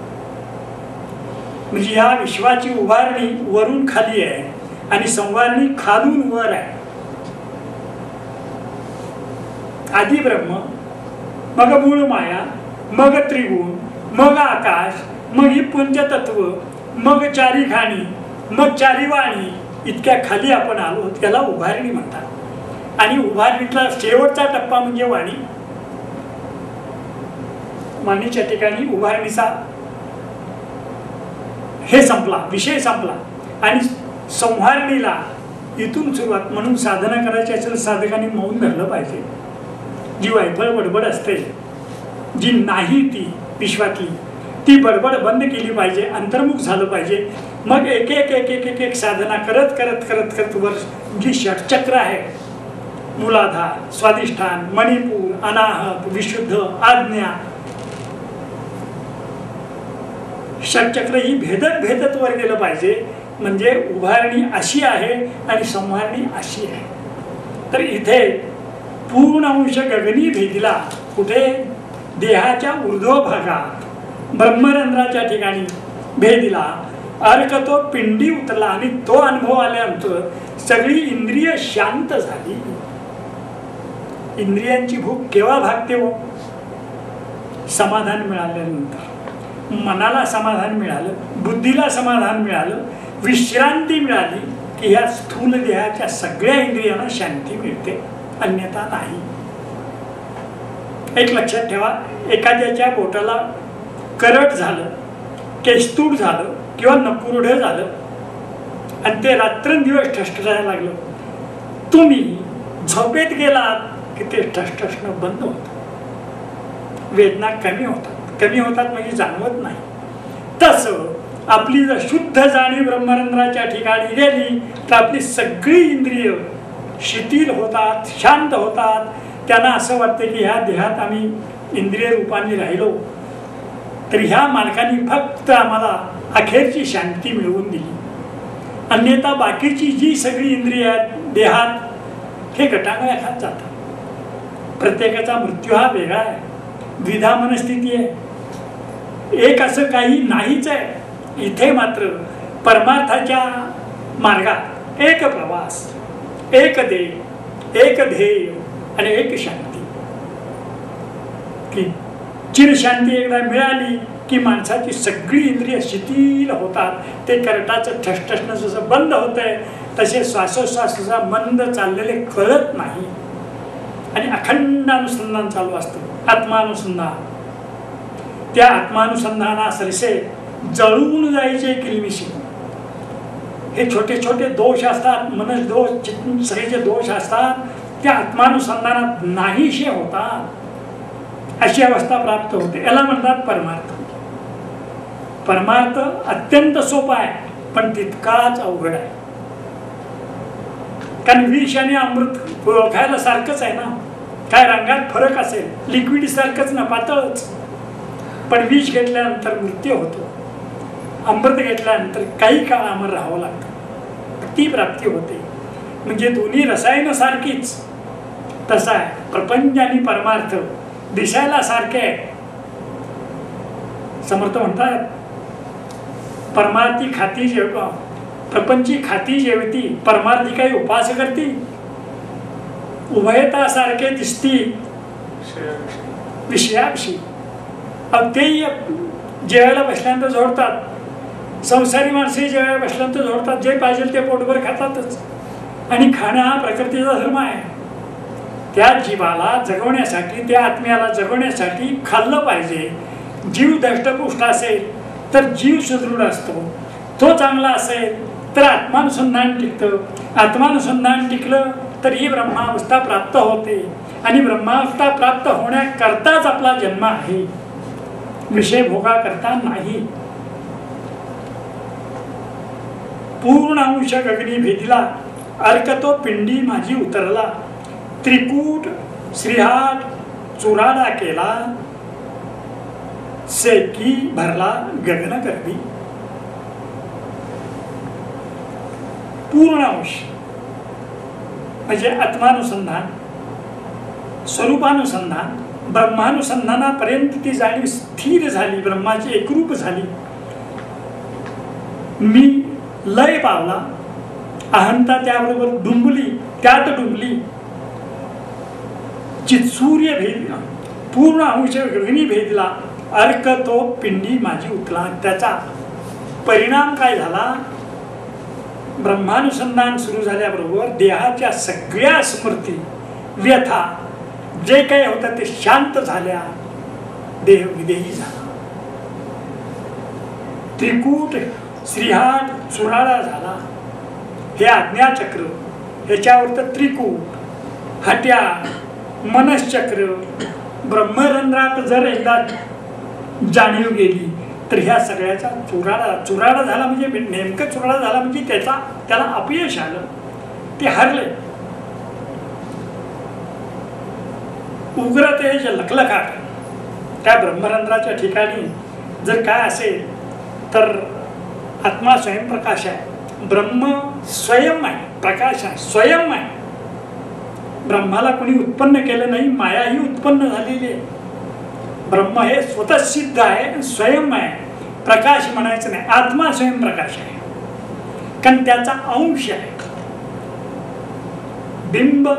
म्हणजे या विश्वाची उभारणी वरून खाली आहे आणि संवारणी खालून वर आहे. आधी ब्रह्म, मग मूळ माया, मग त्रिगुण, मग आकाश, मग ही पंचतत्व, मग चारी खाणी, मग चारी वाणी. इतक्या खाली आपण आलो, त्याला उभारणी म्हणतात. आणि उभारणीतला शेवटचा टप्पा म्हणजे वाणी. वाणीच्या ठिकाणी उभारणीचा हे संपला, विषय संपला. आणि संहारणीला इथून सुरुवात. म्हणून साधना करायची असेल साधकांनी मौन धरलं पाहिजे. जी वायफळ बडबड असते, जी नाही ती विश्वातली, ती बडबड बंद केली पाहिजे, अंतर्मुख झालं पाहिजे. मग एक एक एक एक एक एक साधना करत करत करत करत वर जी षटचक्र आहे, मूलाधार, स्वाधिष्ठान, मणिपूर, अनाहत, विशुद्ध, आज्ञा, षटचक्र ही भेदत भेदत वर गेलं पाहिजे. म्हणजे उभारणी अशी आहे आणि संहारणी अशी आहे. तर इथे पूर्ण अंश गगनी भेदिला. कुठे? देहाच्या ऊर्ध्व भागात ब्रह्मरंध्राच्या ठिकाणी भेदिला. अर्क तो पिंडी उतरला आणि तो अनुभव आल्यानंतर सगळी इंद्रिय शांत झाली. इंद्रियांची भूक केव्हा भागते हो? समाधान मिळाल्यानंतर. मनाला समाधान मिळालं, बुद्धीला समाधान मिळालं, विश्रांती मिळाली, की ह्या स्थूल देहाच्या सगळ्या इंद्रियांना शांती मिळते, अन्यथा नाही. एक लक्षात ठेवा, एखाद्याच्या बोटाला करट झालं, केस्तूड झालं किंवा नकुरडं झालं आणि ते रात्रंदिवस ठसठसायला लागलं, तुम्ही झोपेत गेलात की ते ठसठसणं बंद होतं, वेदना कमी होतात. कमी होतात म्हणजे जाणवत नाही. तसं आपली जर शुद्ध जाणीव ब्रह्मरंध्राच्या ठिकाणी गेली तर आपली सगळी इंद्रिय शिथिल होतात, शांत होतात. त्यांना असं वाटतं की ह्या देहात आम्ही इंद्रिय रूपाने राहिलो तर ह्या मालकाने फक्त आम्हाला अखेरची शांती मिळवून दिली, अन्यथा बाकीची जी सगळी इंद्रिय देहात हे गटांगळ्या खात जातात. प्रत्येकाचा मृत्यू हा वेगळा आहे, द्विधा मनस्थिती आहे, एक असं काही नाहीच आहे. इथे मात्र परमार्थाच्या मार्गात एक प्रवास, एक देह, एक ध्येय आणि एक शांती. की चिरशांती एकदा मिळाली की माणसाची सगळी इंद्रिय शिथिल होतात. ते करटाचं ठसठसणं जसं बंद होतंय तसे श्वासोश्वासाचा मंद चाललेले कळत नाही आणि अखंड अनुसंधान चालू असतं, आत्मानुसंधान. त्या आत्मानुसंधाना सरसे जळून जायचे किलमिशी. हे छोटे छोटे दोष असतात, मनस दोष, चित्तसरेचे दोष असतात, त्या आत्मानुसंधानात नाहीशे होतात. अशी अवस्था प्राप्त होते. याला म्हणतात परमार्थ. परमार्थ अत्यंत सोपा आहे पण तितकाच अवघड आहे. कारण विष आणि अमृत ओळखायला सारखंच आहे ना, काय रंगात फरक असेल, लिक्विड सारखंच ना, पातळच. पण विष घेतल्यानंतर मृत्यू होतो, अमृत घेतल्यानंतर काही काळ अमर राहावं लागतं, ती प्राप्ती होते. म्हणजे दोन्ही रसायनं सारखीच. तसा आहे प्रपंच आणि परमार्थ, दिसायला सारखे आहे. समर्थ म्हणतात परमार्थी खाती जेव प्रपंची खाती जेवती, परमार्थी काही उपास करती. उभयता सारखे दिसती विषयाविषयी. अब तेही जेवायला बसल्यानंतर जोडतात, संसारी माणसे जेवायला बसल्यानंतर जोडतात, जे पाहिजे ते पोटभर खातातच. आणि खाणं हा प्रकृतीचा धर्म आहे. त्या जीवाला जगवण्यासाठी, त्या आत्म्याला जगवण्यासाठी खाल्लं पाहिजे. जीव दष्टपुष्ट असेल तर जीव सुदृढ असतो, तो चांगला असेल तर आत्मानुसंधान टिकतं. आत्मानुसंधान टिकलं तर ही ब्रह्मावस्था प्राप्त होते आणि ब्रह्मावस्था प्राप्त होण्याकरताच आपला जन्म आहे, विषय भोगा करता नाही. पूर्ण अंश गगनी भेदिला, अर्क तो पिंडी माझी उतरला. त्रिकूट श्रीहाट चुराडा केला, सेकी भरला गगन गर्भी. पूर्ण अंश म्हणजे आत्मानुसंधान, स्वरूपानुसंधान, ब्रह्मानुसंधानापर्यंत ती जाणीव स्थिर झाली, ब्रह्माची एकरूप झाली. मी लय पावला, अहंता त्याबरोबर डुंबली, त्यात डुंबली. चित्सूर्य भेदला, पूर्ण अंश गगनी भेदला, अर्क तो पिंडी माझी उतला. त्याचा परिणाम काय झाला? ब्रह्मानुसंधान सुरू झाल्याबरोबर देहाच्या सगळ्या स्मृती, व्यथा, जे काही होतं ते शांत झाल्या, देह विदेही झाला. त्रिकूट श्रीहाट चुराडा झाला. हे आज्ञाचक्र, ह्याच्यावर तर त्रिकूट, हट्या, मनश्चक्र, ब्रह्मरंध्रात जर एकदा जाणीव गेली तर ह्या सगळ्याचा चुराडा चुराडा झाला. म्हणजे नेमकं चुराडा झाला म्हणजे त्याचा त्याला अपयश आलं, ते हरले. उग्र तेज लखलखाट त्या ब्रह्मरंध्राच्या ठिकाणी जर काय असेल तर आत्मा स्वयंप्रकाश आहे, ब्रह्म स्वयं आहे, प्रकाश आहे, स्वयं आहे. ब्रह्माला कोणी उत्पन्न केलं नाही, माया ही उत्पन्न झालेली आहे. ब्रह्म हे स्वतः सिद्ध आहे, स्वयं आहे, प्रकाश म्हणायचं नाही. आत्मा स्वयंप्रकाश आहे कारण त्याचा अंश आहे. बिंब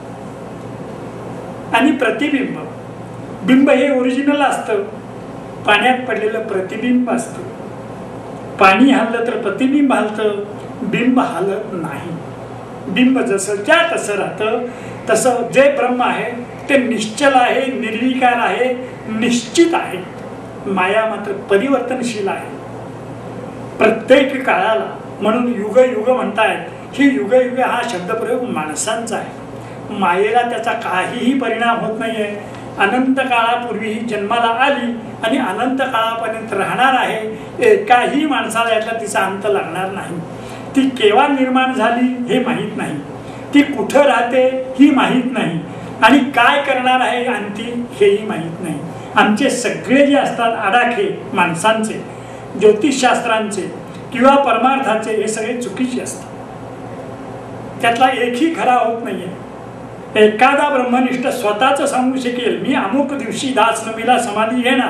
आणि प्रतिबिंब, बिंब हे ओरिजिनल असतं, पाण्यात पडलेलं प्रतिबिंब असतं. पाणी हललं तर प्रतिबिंब हलतं, बिंब हालत नाही. बिंब जसं त्या तसं राहतं. तसं जे ब्रह्म आहे ते निश्चल आहे, निर्विकार आहे, निश्चित आहे. माया मात्र परिवर्तनशील आहे प्रत्येक काळाला. म्हणून युग युग म्हणतायत. ही युग युग हा शब्दप्रयोग माणसांचा आहे. मायेला त्याचा काहीही परिणाम होत नाही आहे. अनंत काळापूर्वी ही जन्माला आली आणि अनंत काळापर्यंत राहणार आहे. एकाही माणसाला यातला तिचा अंत लागणार नाही. ती केव्हा निर्माण झाली हे माहीत नाही. ती कुठं राहते ही माहीत नाही. आणि काय करणार आहे अंती हेही माहीत नाही. आमचे सगळे जे असतात आडाखे माणसांचे, ज्योतिषशास्त्रांचे किंवा परमार्थाचे, हे सगळे चुकीचे असतात. त्यातला एकही खरा होत नाहीये. एखादा ब्रह्मनिष्ठ स्वतःच सांगू शकेल मी अमुक दिवशी दास नमीला समाधी घेणार,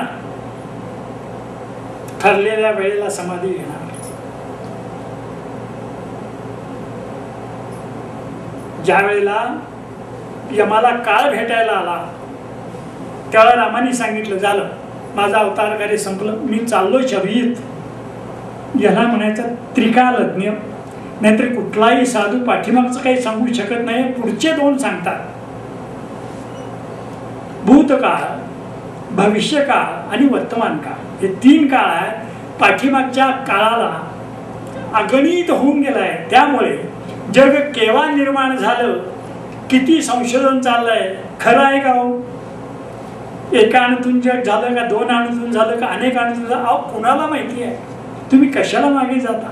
ठरलेल्या वेळेला समाधी घेणार. ज्या वेळेला यमाला काळ भेटायला आला त्यावेळेला रामाने सांगितलं झालं माझा अवतार कार्य संपलं, मी चाललो शर्यत. याला म्हणायचं त्रिकालज्ञ. नाहीतर कुठलाही साधू पाठीमागचं काही सांगू शकत नाही. पुढचे दोन सांगतात. भूतकाळ, भविष्यकाळ आणि वर्तमान काळ हे तीन काळ आहेत. पाठीमागच्या काळाला अगणित होऊन गेलाय. त्यामुळे जग केव्हा निर्माण झालं, किती संशोधन चाललंय, खरं आहे का हो? एका अणूतून जग झालं का, दोन अणूतून झालं का, अनेक अणूतून झालं, अहो कुणाला माहिती आहे? तुम्ही कशाला मागे जाता?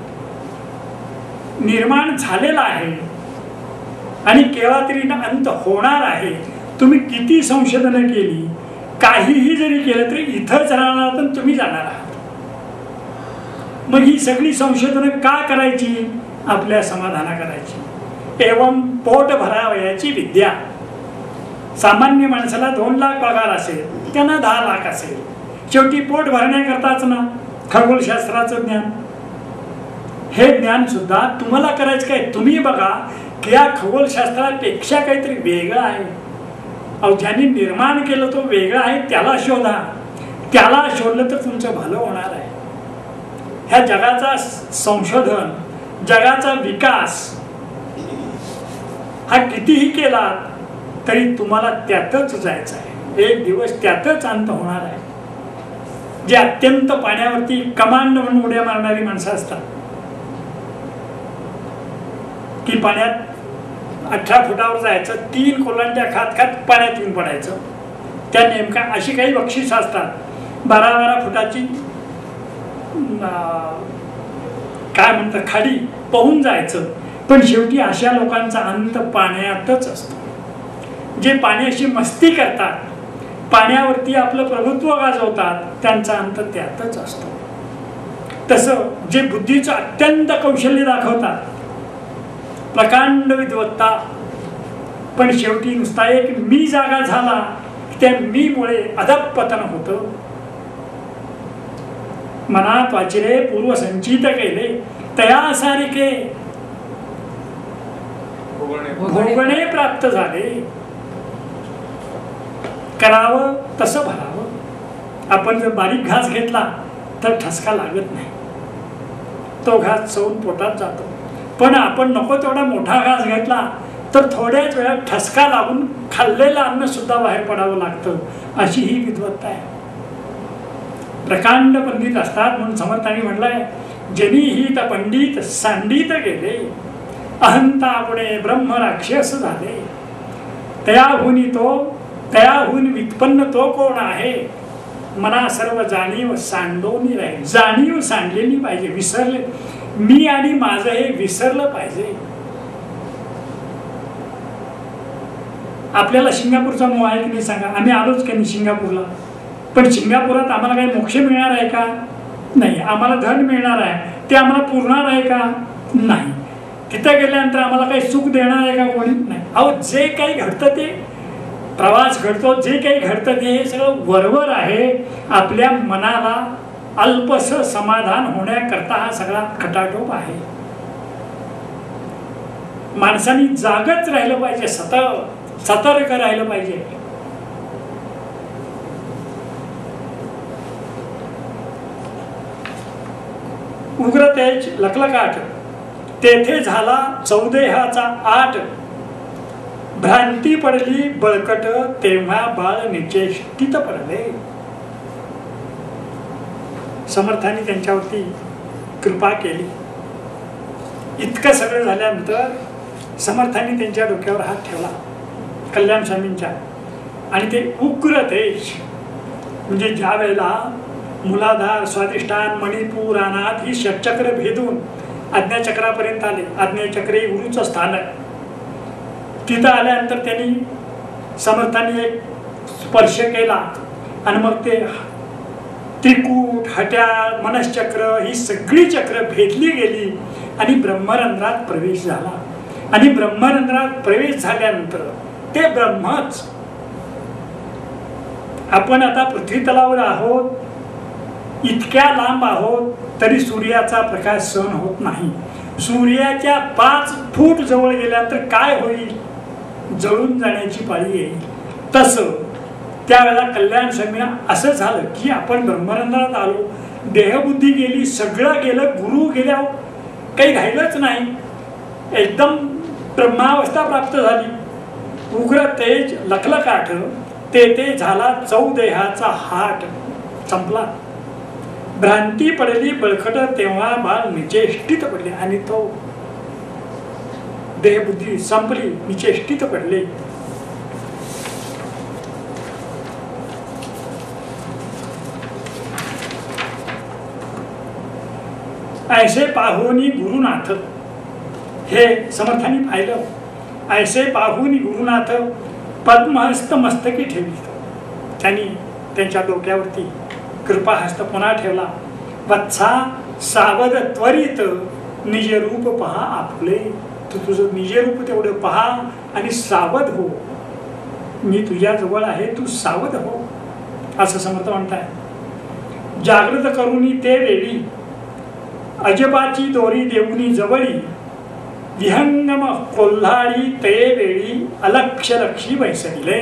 निर्माण झालेला आहे आणि केव्हा तरी अंत होणार आहे. तुम्ही किती संशोधनं केली, काहीही जरी केलं तरी इथंच राहणार तर तुम्ही जाणार आहात. मग ही सगळी संशोधनं का करायची? आपल्या समाधाना करायची. एवं पोट भरावयाची विद्या. सामान्य माणसाला दोन लाख पगार असेल, त्यांना दहा लाख असेल, शेवटी पोट भरण्याकरताच ना खगोलशास्त्राचं ज्ञान. हे ज्ञान सुद्धा तुम्हाला करायचं काय? तुम्ही बघा की या खगोलशास्त्रापेक्षा काहीतरी वेगळं आहे. अहो ज्यांनी निर्माण केलं तो वेगळा आहे, त्याला शोधा. त्याला शोधलं तर तुमचं भलं होणार आहे. ह्या जगाचा संशोधन, जगाचा विकास हा कितीही केला तरी तुम्हाला त्यातच जायचं आहे. एक दिवस त्यातच अंत होणार आहे. जे अत्यंत पाण्यावरती कमांड म्हणून उड्या मारणारी माणसं असतात की पाण्यात अठरा फुटावर जायचं, तीन कोलांट्या खात खात पाण्यात येऊन पडायचं. त्या नेमका अशी काही बक्षीस असतात. बारा बारा फुटाची काय म्हणतात खाडी पोहून जायचं. पण शेवटी अशा लोकांचा अंत पाण्यातच असतो. जे पाण्याशी मस्ती करतात, पाण्यावरती आपलं प्रभुत्व गाजवतात, त्यांचा अंत त्यातच असतो. तसं जे बुद्धीचं अत्यंत कौशल्य दाखवतात, प्रकांड विद्वत्ता, पण शेवटी नुसता एक मी जागा झाला, त्या मी मुळे अधःपतन होतं. मनात वाचिले पूर्व संचित केले तया सारिके भोगणे प्राप्त झाले. करावं तसं भरावं. आपण जर बारीक घास घेतला तर ठसका लागत नाही, तो घास चवून पोटात जातो. पण आपण नको तेवढा मोठा घास घेतला तर थोड्याच वेळात ठसका लागून खाल्लेलं अन्न सुद्धा बाहेर पडावं लागतं. अशी ही विद्वत्ता आहे. प्रकांड पंडित असतात म्हणून समर्थांनी म्हटलंय जनी हित पंडित सांडित गेले, अहंता पुढे ब्रह्म राक्षस झाले. तयाहुनी तो तयाहून व्युत्पन्न तो कोण आहे, मना सर्व जाणीव सांडोनी राहील. जाणीव सांडलेली पाहिजे. विसरले मी आणि माझं हे विसरलं पाहिजे. आपल्याला सिंगापूरचा मोह आहे की नाही सांगा? आम्ही आलोच की नाही सिंगापूरला? पण सिंगापुरात आम्हाला काही मोक्ष मिळणार आहे का? नाही. आम्हाला धन मिळणार आहे, ते आम्हाला पुरणार आहे का? नाही. तिथं गेल्यानंतर आम्हाला काही सुख देणार आहे का कोणी? नाही. अहो जे काही घडतं ते प्रवास घडतो, जे काही घडतं ते हे सगळं वरवर आहे. आपल्या मनाला अल्पस समाधान होण्याकरता हा सगळा खटाटोप आहे. माणसाने जागच राहिलं पाहिजे, सतत सतर्क राहिलं पाहिजे. उग्र तेज लखलकाट तेथे झाला चौदेहाचा आठ, भ्रांती पडली बळकट तेव्हा बाळ निचेष्टित पडले. समर्थांनी त्यांच्यावरती कृपा केली. इतकं सगळं झाल्यानंतर समर्थांनी त्यांच्या डोक्यावर हात ठेवला कल्याण स्वामींच्या, आणि ते उग्र तेज म्हणजे ज्या वेळेला मूलाधार, स्वाधिष्ठान, मणिपूर, अनाथ ही षटचक्र भेदून आज्ञाचक्रापर्यंत आले. आज्ञाचक्र हे गुरुचं स्थान आहे. तिथं आल्यानंतर त्यांनी समर्थांनी एक स्पर्श केला आणि मग ते त्रिकूट, हट्याळ, मनश्चक्र ही सगळी चक्र भेदली गेली आणि ब्रह्मरंध्रात प्रवेश झाला. आणि ब्रह्मरंध्रात प्रवेश झाल्यानंतर ते ब्रह्मच, आपण आता पृथ्वी तलावर आहोत, इतक्या लांब आहोत तरी सूर्याचा प्रकाश सहन होत नाही. सूर्याच्या पाच फूट जवळ गेल्यानंतर काय होईल? जळून जाण्याची पाळी येईल. तसं त्यावेळेला कल्याण स्वामींना असं झालं की आपण ब्रह्मरंध्रात आलो, देहबुद्धी गेली, सगळं गेलं, गुरु गेल्यावर काही राहिलंच नाही, एकदम ब्रह्मावस्था प्राप्त झाली. उग्र तेज लखलकाठ तेथे झाला चौदेहाचा हाट, संपला. भ्रांती पडली बळकट तेव्हा बाळ निचेष्टित पडले, आणि तो देहबुद्धी संपली, निचेष्टित पडले. ऐसे पाहुनी गुरुनाथ, हे समर्थांनी पाहिलं. ऐसे पाहुनी गुरुनाथ पद्महस्त मस्तकी ठेवली. त्यांनी त्यांच्या डोक्यावरती कृपाहस्त पुन्हा ठेवला. वत्सा सावध त्वरित निज रूप पहा आपले, तू तुझं निज रूप तेवढं पहा आणि सावध हो. मी तुझ्या जवळ आहे, तू सावध हो, असं समर्थ म्हणताय. जागृत करूनी ते वेळी अजबाची दोरी देऊनी जवळी, विहंगम कोल्हाळी ते वेळी अलक्ष लक्षी बैसविले.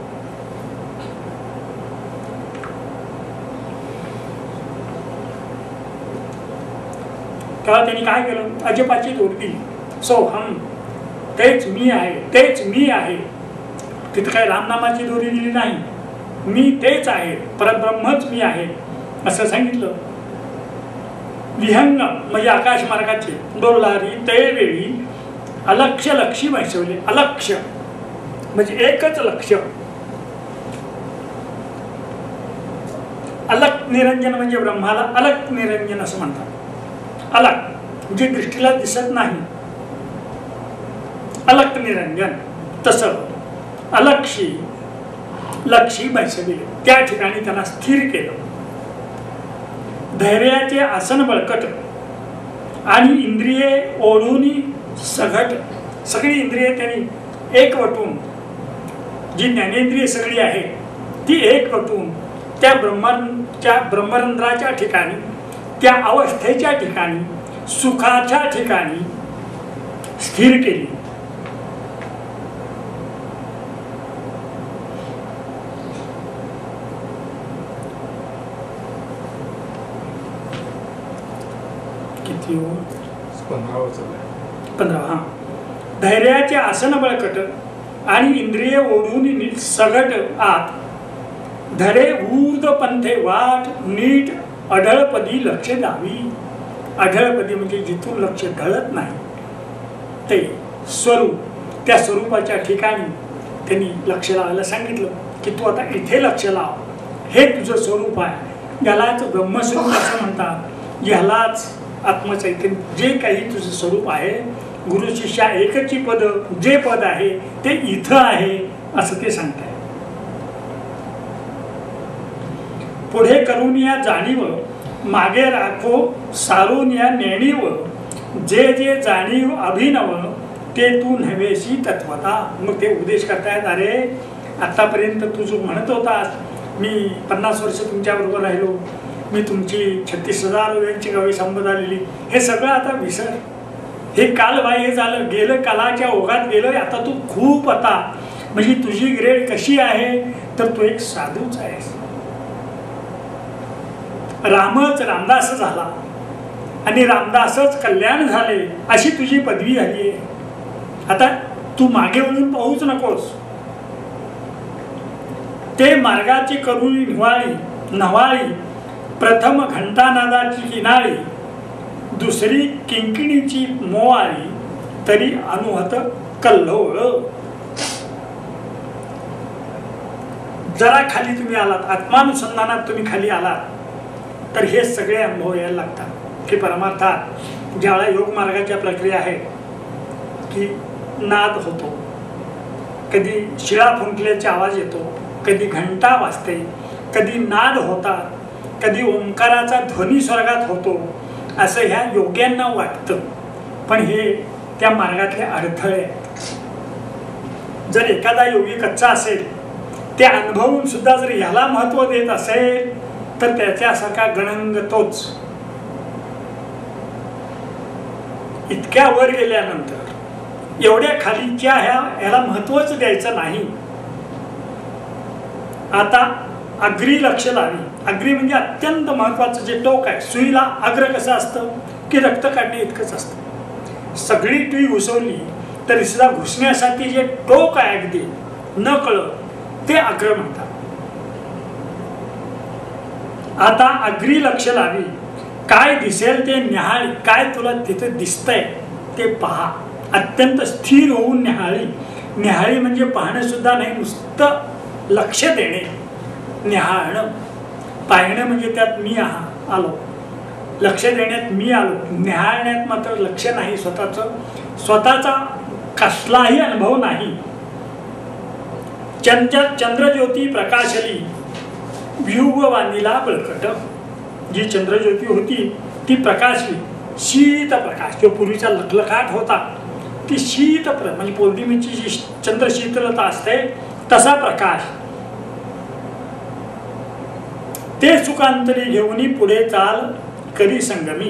तेव्हा त्यांनी काय केलं? अजबाची दोरी दिली. सो हम, तेच मी आहे, तेच मी आहे. तिथं काय रामनामाची दोरी दिली नाही, मी तेच आहे, परब्रह्मच मी आहे असं सांगितलं. विहंग म्हणजे आकाश मार्गाचे, डोलारी ते वेळी अलक्ष लक्षी बैसवले. अलक्ष म्हणजे एकच लक्ष. अलक निरंजन म्हणजे ब्रह्माला अलक निरंजन असं म्हणतात. अलक जे दृष्टीला दिसत नाही, अलक निरंजन. तसं अलक्षी लक्षी बैसविले, त्या ठिकाणी त्यांना स्थिर केलं. धैर्याचे आसन बळकट आणि इंद्रिये ओढून सघट, सगळी इंद्रिये त्यांनी एकवटून, जी ज्ञानेंद्रिय सगळी आहे ती एकवटून त्या ब्रह्माच्या ब्रह्मरंध्राच्या ठिकाणी, त्या अवस्थेच्या ठिकाणी, सुखाच्या ठिकाणी स्थिर केली. किती हो? पंधरा. हा. धैर्याचे आसन बळकट आणि इंद्रिय ओढून सगट आत, धरे ऊर्ध पंथे वाट नीट अढळपदी लक्ष द्यावी. अढळपदी म्हणजे जिथून लक्ष ढळत नाही ते स्वरूप, त्या स्वरूपाच्या ठिकाणी त्यांनी लक्ष लावायला सांगितलं की तू आता इथे लक्ष लाव, हे तुझं स्वरूप आहे. यालाच ब्रह्मस्वरूप असं म्हणतात. यालाच आत्मचैतन्य, जे काही तुझं स्वरूप आहे, गुरु शिष्या एकची पद, जे पद आहे ते इथं आहे असं ते सांगताय. पुढे करून या जाणीव, मागे राखो सारून या नेणीव, जे जे जाणीव अभिनव ते तू नव्हेशी तत्वता. मग ते उपदेश करतायत, अरे आतापर्यंत तू जो म्हणत होतास मी पन्नास वर्ष तुमच्याबरोबर राहिलो, मी तुमची छत्तीस हजार वेळची कवी संपत आलेली, हे सगळं आता विसर. हे कालबाह्य झालं, गेलं, कालाच्या ओघात गेलं. आता तू खूप, आता म्हणजे तुझी ग्रेड कशी आहे तर तू एक साधूच आहेस. रामच रामदास झाला, आणि रामदासच कल्याण झाले अशी तुझी पदवी झाली आहे. आता तू मागे वळून पाहूच नकोस. ते मार्गाची करुणी निवाळी नवाळी, प्रथम घंटानादाची किनाळी, दुसरी किंकिणीची मोवाळी, तरी अनुहत कल्लोळ. जरा खाली तुम्ही आलात, आत्मानुसंधानात तुम्ही खाली आलात तर हे सगळे अनुभव यायला लागतात की परमार्थात ज्यावेळेला योग मार्गाच्या प्रक्रिया आहे की नाद होतो, कधी शिळा फुंकल्याचा आवाज येतो, कधी घंटा वाजते, कधी नाद होतात, कधी ओंकाराचा ध्वनी स्वर्गात होतो असं ह्या योग्यांना वाटतं. पण हे त्या मार्गातले अडथळे आहेत. जर एखादा योगी कच्चा असेल, ते अनुभवून सुद्धा जर ह्याला महत्त्व देत असेल तर त्याच्यासारखा गणंग तोच. इतक्या वर गेल्यानंतर एवढ्या खालीच्या ह्या ह्याला महत्त्वच द्यायचं नाही. आता अग्री लक्ष लावी. अग्री म्हणजे अत्यंत महत्त्वाचं जे टोक आहे. सुईला अग्र कसं असतं की रक्त काढणे इतकंच असतं. सगळी टुई घुसवली तरी सुद्धा घुसण्यासाठी जे टोक आहे अगदी न कळत ते अग्र म्हणतात. आता अग्री लक्ष लावी. काय दिसेल ते न्याहाळी. काय तुला तिथे दिसतंय ते पहा. अत्यंत स्थिर होऊन न्याहाळी. न्याहाळी म्हणजे पाहणं सुद्धा नाही, नुसतं लक्ष देणे. न्याहाळणं, पाहणं म्हणजे त्यात मी आहा आलो, लक्ष देण्यात मी आलो. न्याहाळण्यात मात्र लक्ष नाही, स्वतःचं स्वतःचा कसलाही अनुभव नाही. चंद्र चंद्रज्योती प्रकाशली, व्यूह बांधिला बळकट. जी चंद्रज्योती होती ती प्रकाशली. शीत प्रकाश, जो पूर्वीचा लखलखाट होता ती शीत प्र म्हणजे पौर्णिमेची जी चंद्रशीतलता असते तसा प्रकाश. ते सुखांतरी घेऊन पुढे चाल करी संगमी.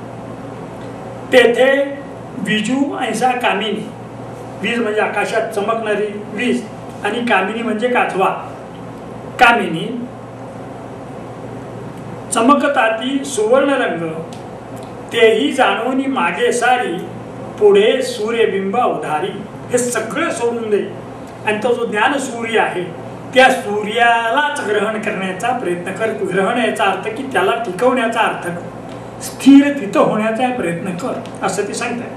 तेथे विजू ऐसा कामिनी. वीज म्हणजे आकाशात चमकणारी वीज आणि कामिनी म्हणजे काठवा. कामिनी चमकताती सुवर्ण रंग, तेही जाणवणी मागे सारी, पुढे सूर्यबिंब उधारी. हे सगळं सोडून दे आणि तो जो ज्ञान सूर्य आहे त्या सूर्यालाच ग्रहण करण्याचा प्रयत्न कर. ग्रहण याचा अर्थ की त्याला टिकवण्याचा अर्थ कर, स्थिर तिथं होण्याचा प्रयत्न कर असं ते सांगतात.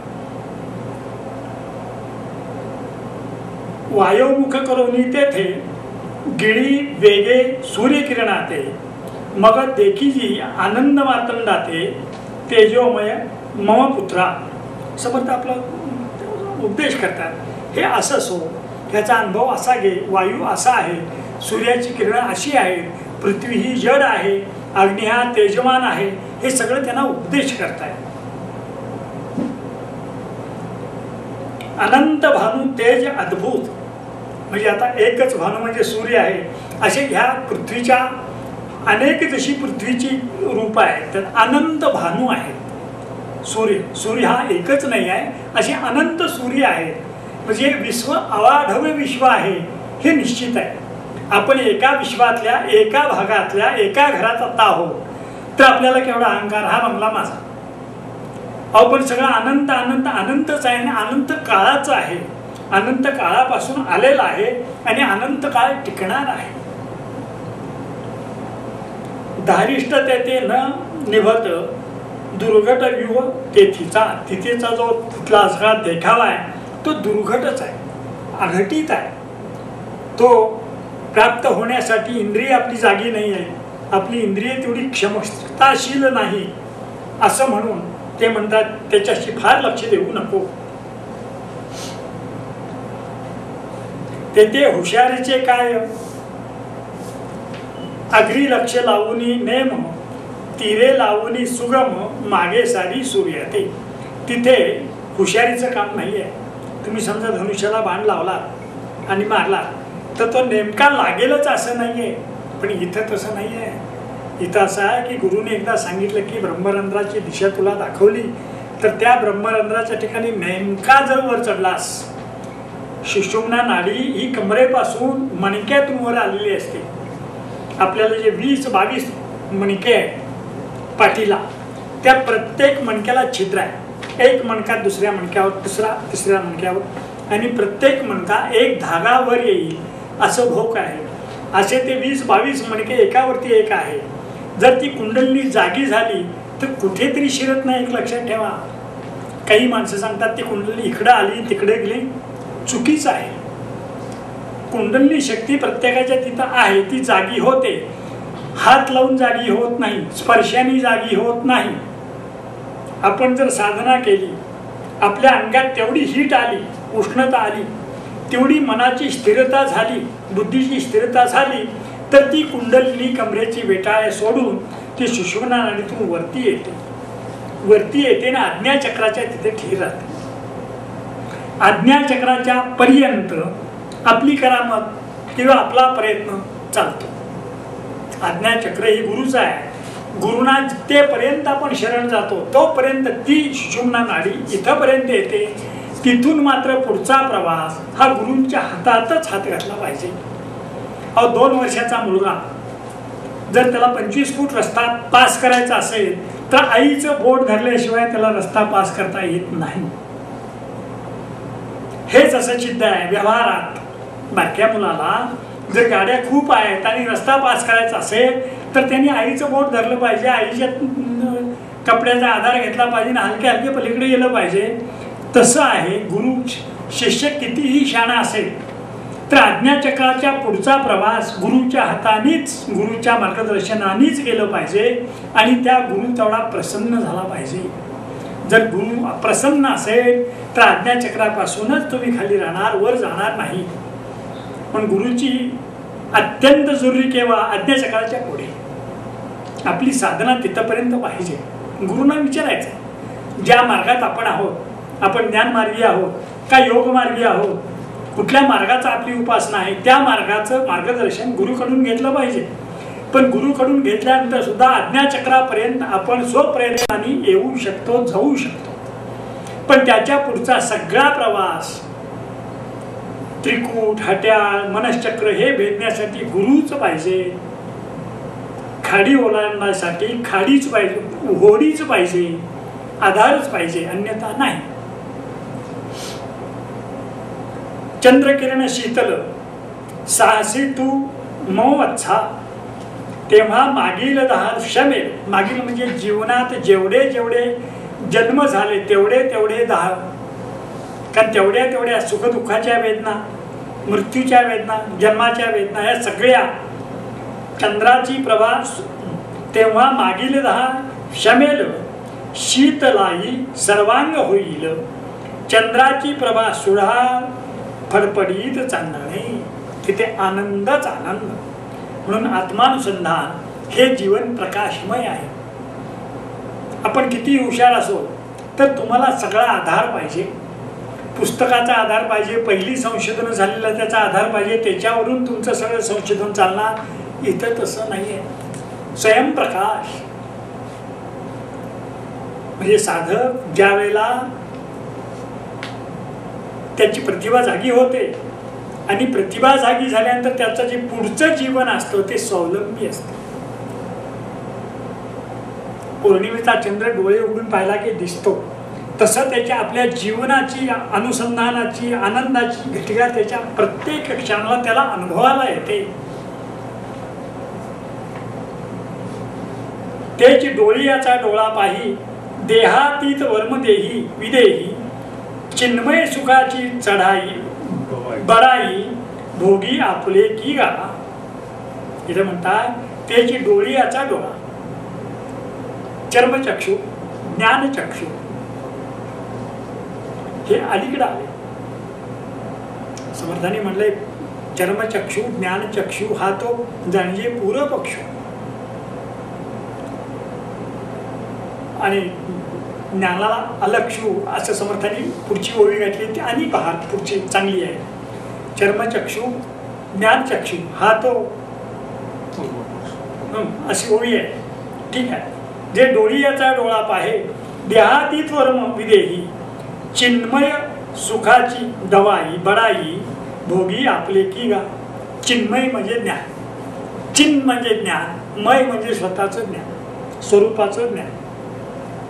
वायोमुख करोनी तेथे गिळी वेगे सूर्यकिरणाते, मग देखीजी आनंद मातंडाते, तेजोमय मम पुत्रा. समर्थ आपला उपदेश करतात. हे असं सो, ह्याचा अनुभव असा घे. वायू असा आहे, सूर्याची किरण अशी आहे, पृथ्वी ही जड आहे, अग्नी हा तेजमान आहे. हे सगळं त्यांना उपदेश करताय. अनंत भानू तेज अद्भुत. म्हणजे आता एकच भानू म्हणजे सूर्य आहे. असे ह्या पृथ्वीच्या अनेक जशी पृथ्वीची रूप आहेत त्यात अनंत भानू आहेत. सूर्य सूर्य हा एकच नाही आहे, असे अनंत सूर्य आहेत. म्हणजे विश्व अवाढव्य विश्व आहे हे निश्चित आहे. आपण एका विश्वातल्या एका भागातल्या एका घरात आता आहोत तर आपल्याला केवढा अहंकार, हा बंगला माझा. अहो पण सगळं अनंत अनंत अनंतच आहे आणि अनंत काळाचं आहे. अनंत काळापासून आलेला आहे आणि अनंत काळ टिकणार आहे. धारिष्ट तेथे न निभत, दुर्घट व्यूह तेथीचा. तिथेचा जो तिथला सगळा देखावा आहे तो दुर्घटच आहे, अघटित आहे. तो प्राप्त होण्यासाठी इंद्रिय आपली जागी नाही आहे, आपली इंद्रिय तेवढी क्षमताशील नाही असं म्हणून ते म्हणतात त्याच्याशी फार लक्ष देऊ नको. तेथे हुशारीचे काय, अग्री लक्ष लावूनी नेम, तिरे लावूनी सुगम, मागे सारी सूर्याते. तिथे हुशारीचं काम नाही आहे. तुम्ही समजा धनुष्याला बाण लावला आणि मारला तर तो नेमका लागेलच असं नाही आहे. पण इथं तसं नाही आहे. इथं असं आहे की गुरुने एकदा सांगितलं की ब्रह्मरंध्राची दिशा तुला दाखवली तर त्या ब्रह्मरंध्राच्या ठिकाणी नेमका जर वर चढलास, सुषुम्ना नाडी ही कमरेपासून मणक्यातून वर आलेली असते. आपल्याला जे वीस बावीस मणके आहेत पाठीला त्या प्रत्येक मणक्याला छिद्र आहे. एक मणका दुसऱ्या मणक्यावर, दुसरा तिसऱ्या मणक्यावर आणि प्रत्येक मणका एक धागावर येईल असं भोक आहे. असे ते वीस बावीस मणके एकावरती एक आहे. जर ती कुंडलिनी जागी झाली तर कुठेतरी शिरत नाही, एक लक्षात ठेवा. काही माणसं सांगतात ती कुंडलिनी इकडं आली तिकडे गेली, चुकीचं आहे. कुंडलिनी शक्ती प्रत्येकाच्या तिथं आहे, ती जागी होते. हात लावून जागी होत नाही, स्पर्शाने जागी होत नाही. आपण जर साधना केली, आपल्या अंगात तेवढी हीट आली, उष्णता आली, तेवढी मनाची स्थिरता झाली, बुद्धीची स्थिरता झाली, तर ती कुंडलिनी कमरेची वेटाळ सोडून ती सुषुम्ना नाडीतून वरती येते. वरती येते ना आज्ञाचक्राच्या तिथे ठिर राहते. आज्ञाचक्राच्या पर्यंत आपली करामत किंवा आपला प्रयत्न चालतो. आज्ञाचक्र ही गुरुचं आहे. गुरुना जिथेपर्यंत आपण शरण जातो तोपर्यंत ती सुषुम्ना नाडी इथंपर्यंत येते. तिथून मात्र पुढचा प्रवास हा गुरूंच्या हातातच हात घातला पाहिजे. अहो, दोन वर्षाचा मुलगा जर त्याला पंचवीस फूट रस्ता पास करायचा असेल तर आईचं बोट धरल्याशिवाय त्याला रस्ता पास करता येत नाही. हेच असं सिद्ध आहे व्यवहारात. बारक्या मुलाला जर गाड्या खूप आहेत आणि रस्ता पास करायचा असेल तर त्यांनी आईचं बोट धरलं पाहिजे, आईच्या कपड्याचा आधार घेतला पाहिजे आणि हलके हलके पलीकडे गेलं पाहिजे. तसं आहे गुरु. शिष्य कितीही शाणा असेल तर आज्ञाचक्राच्या पुढचा प्रवास गुरुच्या हातानेच, गुरुच्या मार्गदर्शनानेच गेलं पाहिजे आणि त्या गुरु तेवढा प्रसन्न झाला पाहिजे. जर गुरु प्रसन्न असेल तर आज्ञाचक्रापासूनच तुम्ही खाली राहणार, वर जाणार नाही. पण गुरुची अत्यंत जरुरी केव्हा? आज्ञाचक्राच्या पुढे. आपली साधना तिथपर्यंत पाहिजे. गुरुंना विचारायचं ज्या मार्गात आपण आहोत, आपण ज्ञानमार्गी आहोत का योगमार्गी आहोत, कुठल्या मार्गाचा आपली उपासना आहे, त्या मार्गाचं मार्गदर्शन गुरुकडून घेतलं पाहिजे. पण गुरुकडून घेतल्यानंतर सुद्धा आज्ञाचक्रापर्यंत आपण स्वप्रयत्नाने येऊ शकतो, जाऊ शकतो. पण त्याच्या पुढचा सगळा प्रवास त्रिकूट, हट्याळ, मनश्चक्र हे भेदण्यासाठी गुरुच पाहिजे. खाडी ओलांडण्यासाठी खाडीच पाहिजे, होडीच पाहिजे, आधारच पाहिजे, अन्यथा नाही. चंद्रकिरण शीतल साहसी तू मऊ अच्छा, तेव्हा मागील दहा शमेल. मागील म्हणजे जीवनात जेवढे जेवढे जन्म झाले तेवढे तेवढे दहा. कारण तेवढ्या तेवढ्या सुखदुःखाच्या वेदना, मृत्यूच्या वेदना, जन्माच्या वेदना या सगळ्या चंद्राची प्रभा. तेव्हा मागील दहा शमेल, शीतलाई सर्वांग होईल. चंद्राची प्रभा सुढा फडफडीत चांदणे. तिथे आनंदच आनंद. म्हणून आत्मानुसंधान हे जीवन प्रकाशमय आहे. आपण किती हुशार असो तर तुम्हाला सगळा आधार पाहिजे. पुस्तकाचा आधार पाहिजे, पहिली संशोधन झालेलं त्याचा आधार पाहिजे, त्याच्यावरून तुमचं सगळं संशोधन चालणार. इथं तसं नाही आहे. स्वयंप्रकाश म्हणजे साधक ज्या वेळेला त्याची प्रतिभा जागी होते आणि प्रतिभा जागी झाल्यानंतर त्याचं जे पुढचं जीवन असतं ते स्वावलंबी असतं. पौर्णिमेचा चंद्र डोळे उघडून पाहिला की दिसतो, तसं त्याच्या आपल्या जीवनाची, अनुसंधानाची, आनंदाची घटका त्याच्या प्रत्येक क्षणाला त्याला अनुभवाला येते. त्याची डोळी याचा डोळा पाही, देहातीत वर्मदेही विदेही, चिन्मय सुखाची चढाई बडाई, भोगी आपले की गा. इथे म्हणतात त्याची डोळी याचा डोळा, चर्मचक्षु, ज्ञानचक्षु हे अलीकडे आले. समर्थाने म्हणले चर्मचक्षु, ज्ञानचक्षु हा तो जाणजे पूर्वपक्षु. आणि ज्ञानाला अलक्षु असं समर्थाने पुढची ओळी घातली आणि पहा पुढची चांगली आहे. चर्मचक्षु, ज्ञानचक्षु हा तो अशी ओळी आहे. ठीक आहे. जे डोळी याचा डोळा पाहे, देहातीत वर्म विदेही, चिन्मय सुखाची दवाई बडाई, भोगी आपले की गा. चिन्मय म्हणजे ज्ञान, चिन्ह म्हणजे ज्ञान, मय म्हणजे स्वतःचं ज्ञान, स्वरूपाचं ज्ञान.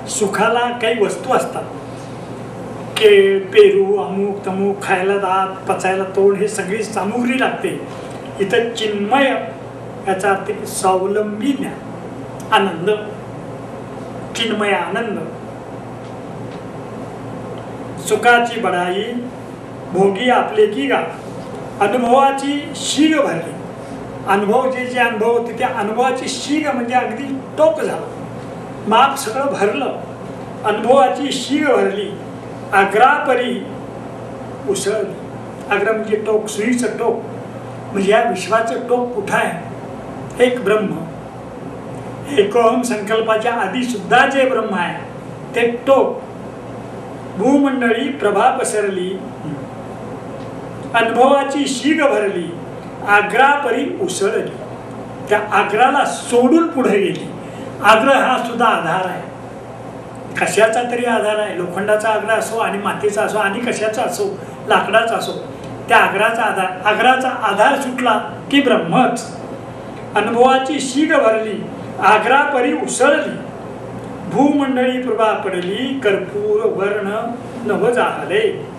सुखाला काही वस्तू असतात, केळ, पेरू, अमुक तमुक, खायला दात, पचायला तोंड, हे सगळी सामुग्री लागते. इथं चिन्मय याचा अर्थ की स्वावलंबी ज्ञान, आनंद, चिन्मय आनंद. सुखाची बडाई भोगी आपले की गा, अनुभवाची शीग भरली. अनुभव जे जे अनुभव होते त्या अनुभवाची शीग म्हणजे अगदी टोक झालं, माप सगळं भरलं. अनुभवाची शीग भरली, आग्रापरी उसळली. आग्रा म्हणजे टोक, सुईचं टोक. म्हणजे या विश्वाचं टोक कुठं आहे? एक ब्रह्म, एकोहम संकल्पाच्या आधी सुद्धा जे ब्रह्म आहे ते टोक. भूमंडळी प्रभा पसरली, अनुभवाची शीग भरली, आग्रापरी उसळली. त्या आग्राला सोडून पुढे गेली. आग्रह हा सुद्धा आधार आहे, कशाचा तरी आधार आहे. लोखंडाचा आग्रा असो आणि मातीचा असो आणि कशाचा असो, लाकडाचा असो, त्या आग्राचा आधार. आग्राचा आधार सुटला की ब्रह्मच. अनुभवाची शीग भरली, आग्रापरी उसळली, भूमंडळी प्रभा पडली, कर्पूर वर्ण नभ जाहले.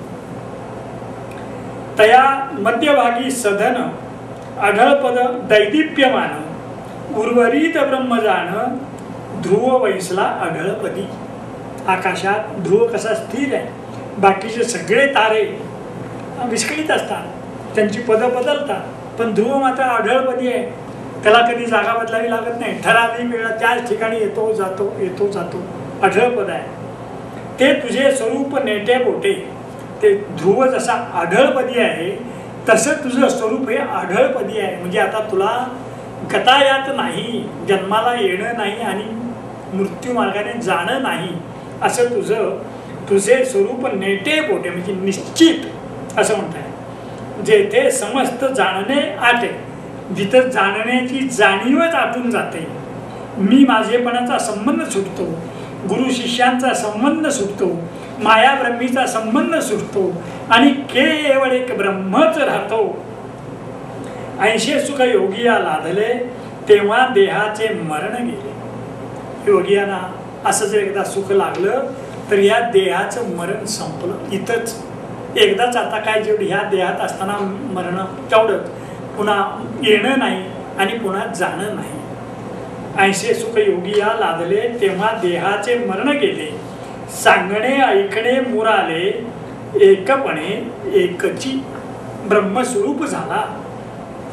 तया मध्यभागी सधन, आढळपद दैदिप्यमान, उर्वरित ब्रह्मजान, ध्रुव वैसला आढळपदी. आकाशात ध्रुव कसा स्थिर आहे, बाकीचे सगळे तारे विस्कळीत असतात, त्यांची पदं बदलतात, पण ध्रुव मात्र आढळपदी आहे. त्याला कधी जागा बदलावी लागत नाही. ठराविक वेळा त्याच ठिकाणी येतो जातो येतो जातो, आढळपद आहे. ते तुझे स्वरूप नेटे बोटे. ते ध्रुव जसा आढळपदी आहे तसं तुझं स्वरूप हे आढळपदी आहे. म्हणजे आता तुला गतायात नाही, जन्माला येणं नाही आणि मृत्यू मार्गाने जाणं नाही, असं तुझं तुझे स्वरूप नेटे बोटे म्हणजे निश्चित असं म्हणताय. जेथे समस्त जाणणे आटे, जिथं जाणण्याची जाणीवच आटून जाते. मी माझेपणाचा संबंध सुटतो, गुरु शिष्यांचा संबंध सुटतो, माया ब्रह्मीचा संबंध सुटतो आणि केवळ एक ब्रह्मच राहतो. ऐंशी सुख योगिया लादले, तेव्हा देहाचे मरण गेले. योगियांना असं जर एकदा सुख लागलं तर या देहाचं मरण संपलं. इथंच एकदाच. आता काय जेवढी ह्या देहात असताना मरण तेवढंच, पुन्हा येणं नाही आणि पुन्हा जाणं नाही. ऐंशी सुख योगिया लादले, तेव्हा देहाचे मरण गेले. सांगणे ऐकणे मुराले, एकपणे एकची ब्रह्मस्वरूप झाला.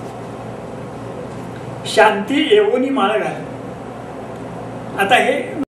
शांती येवोनी माळ घाल. आता हे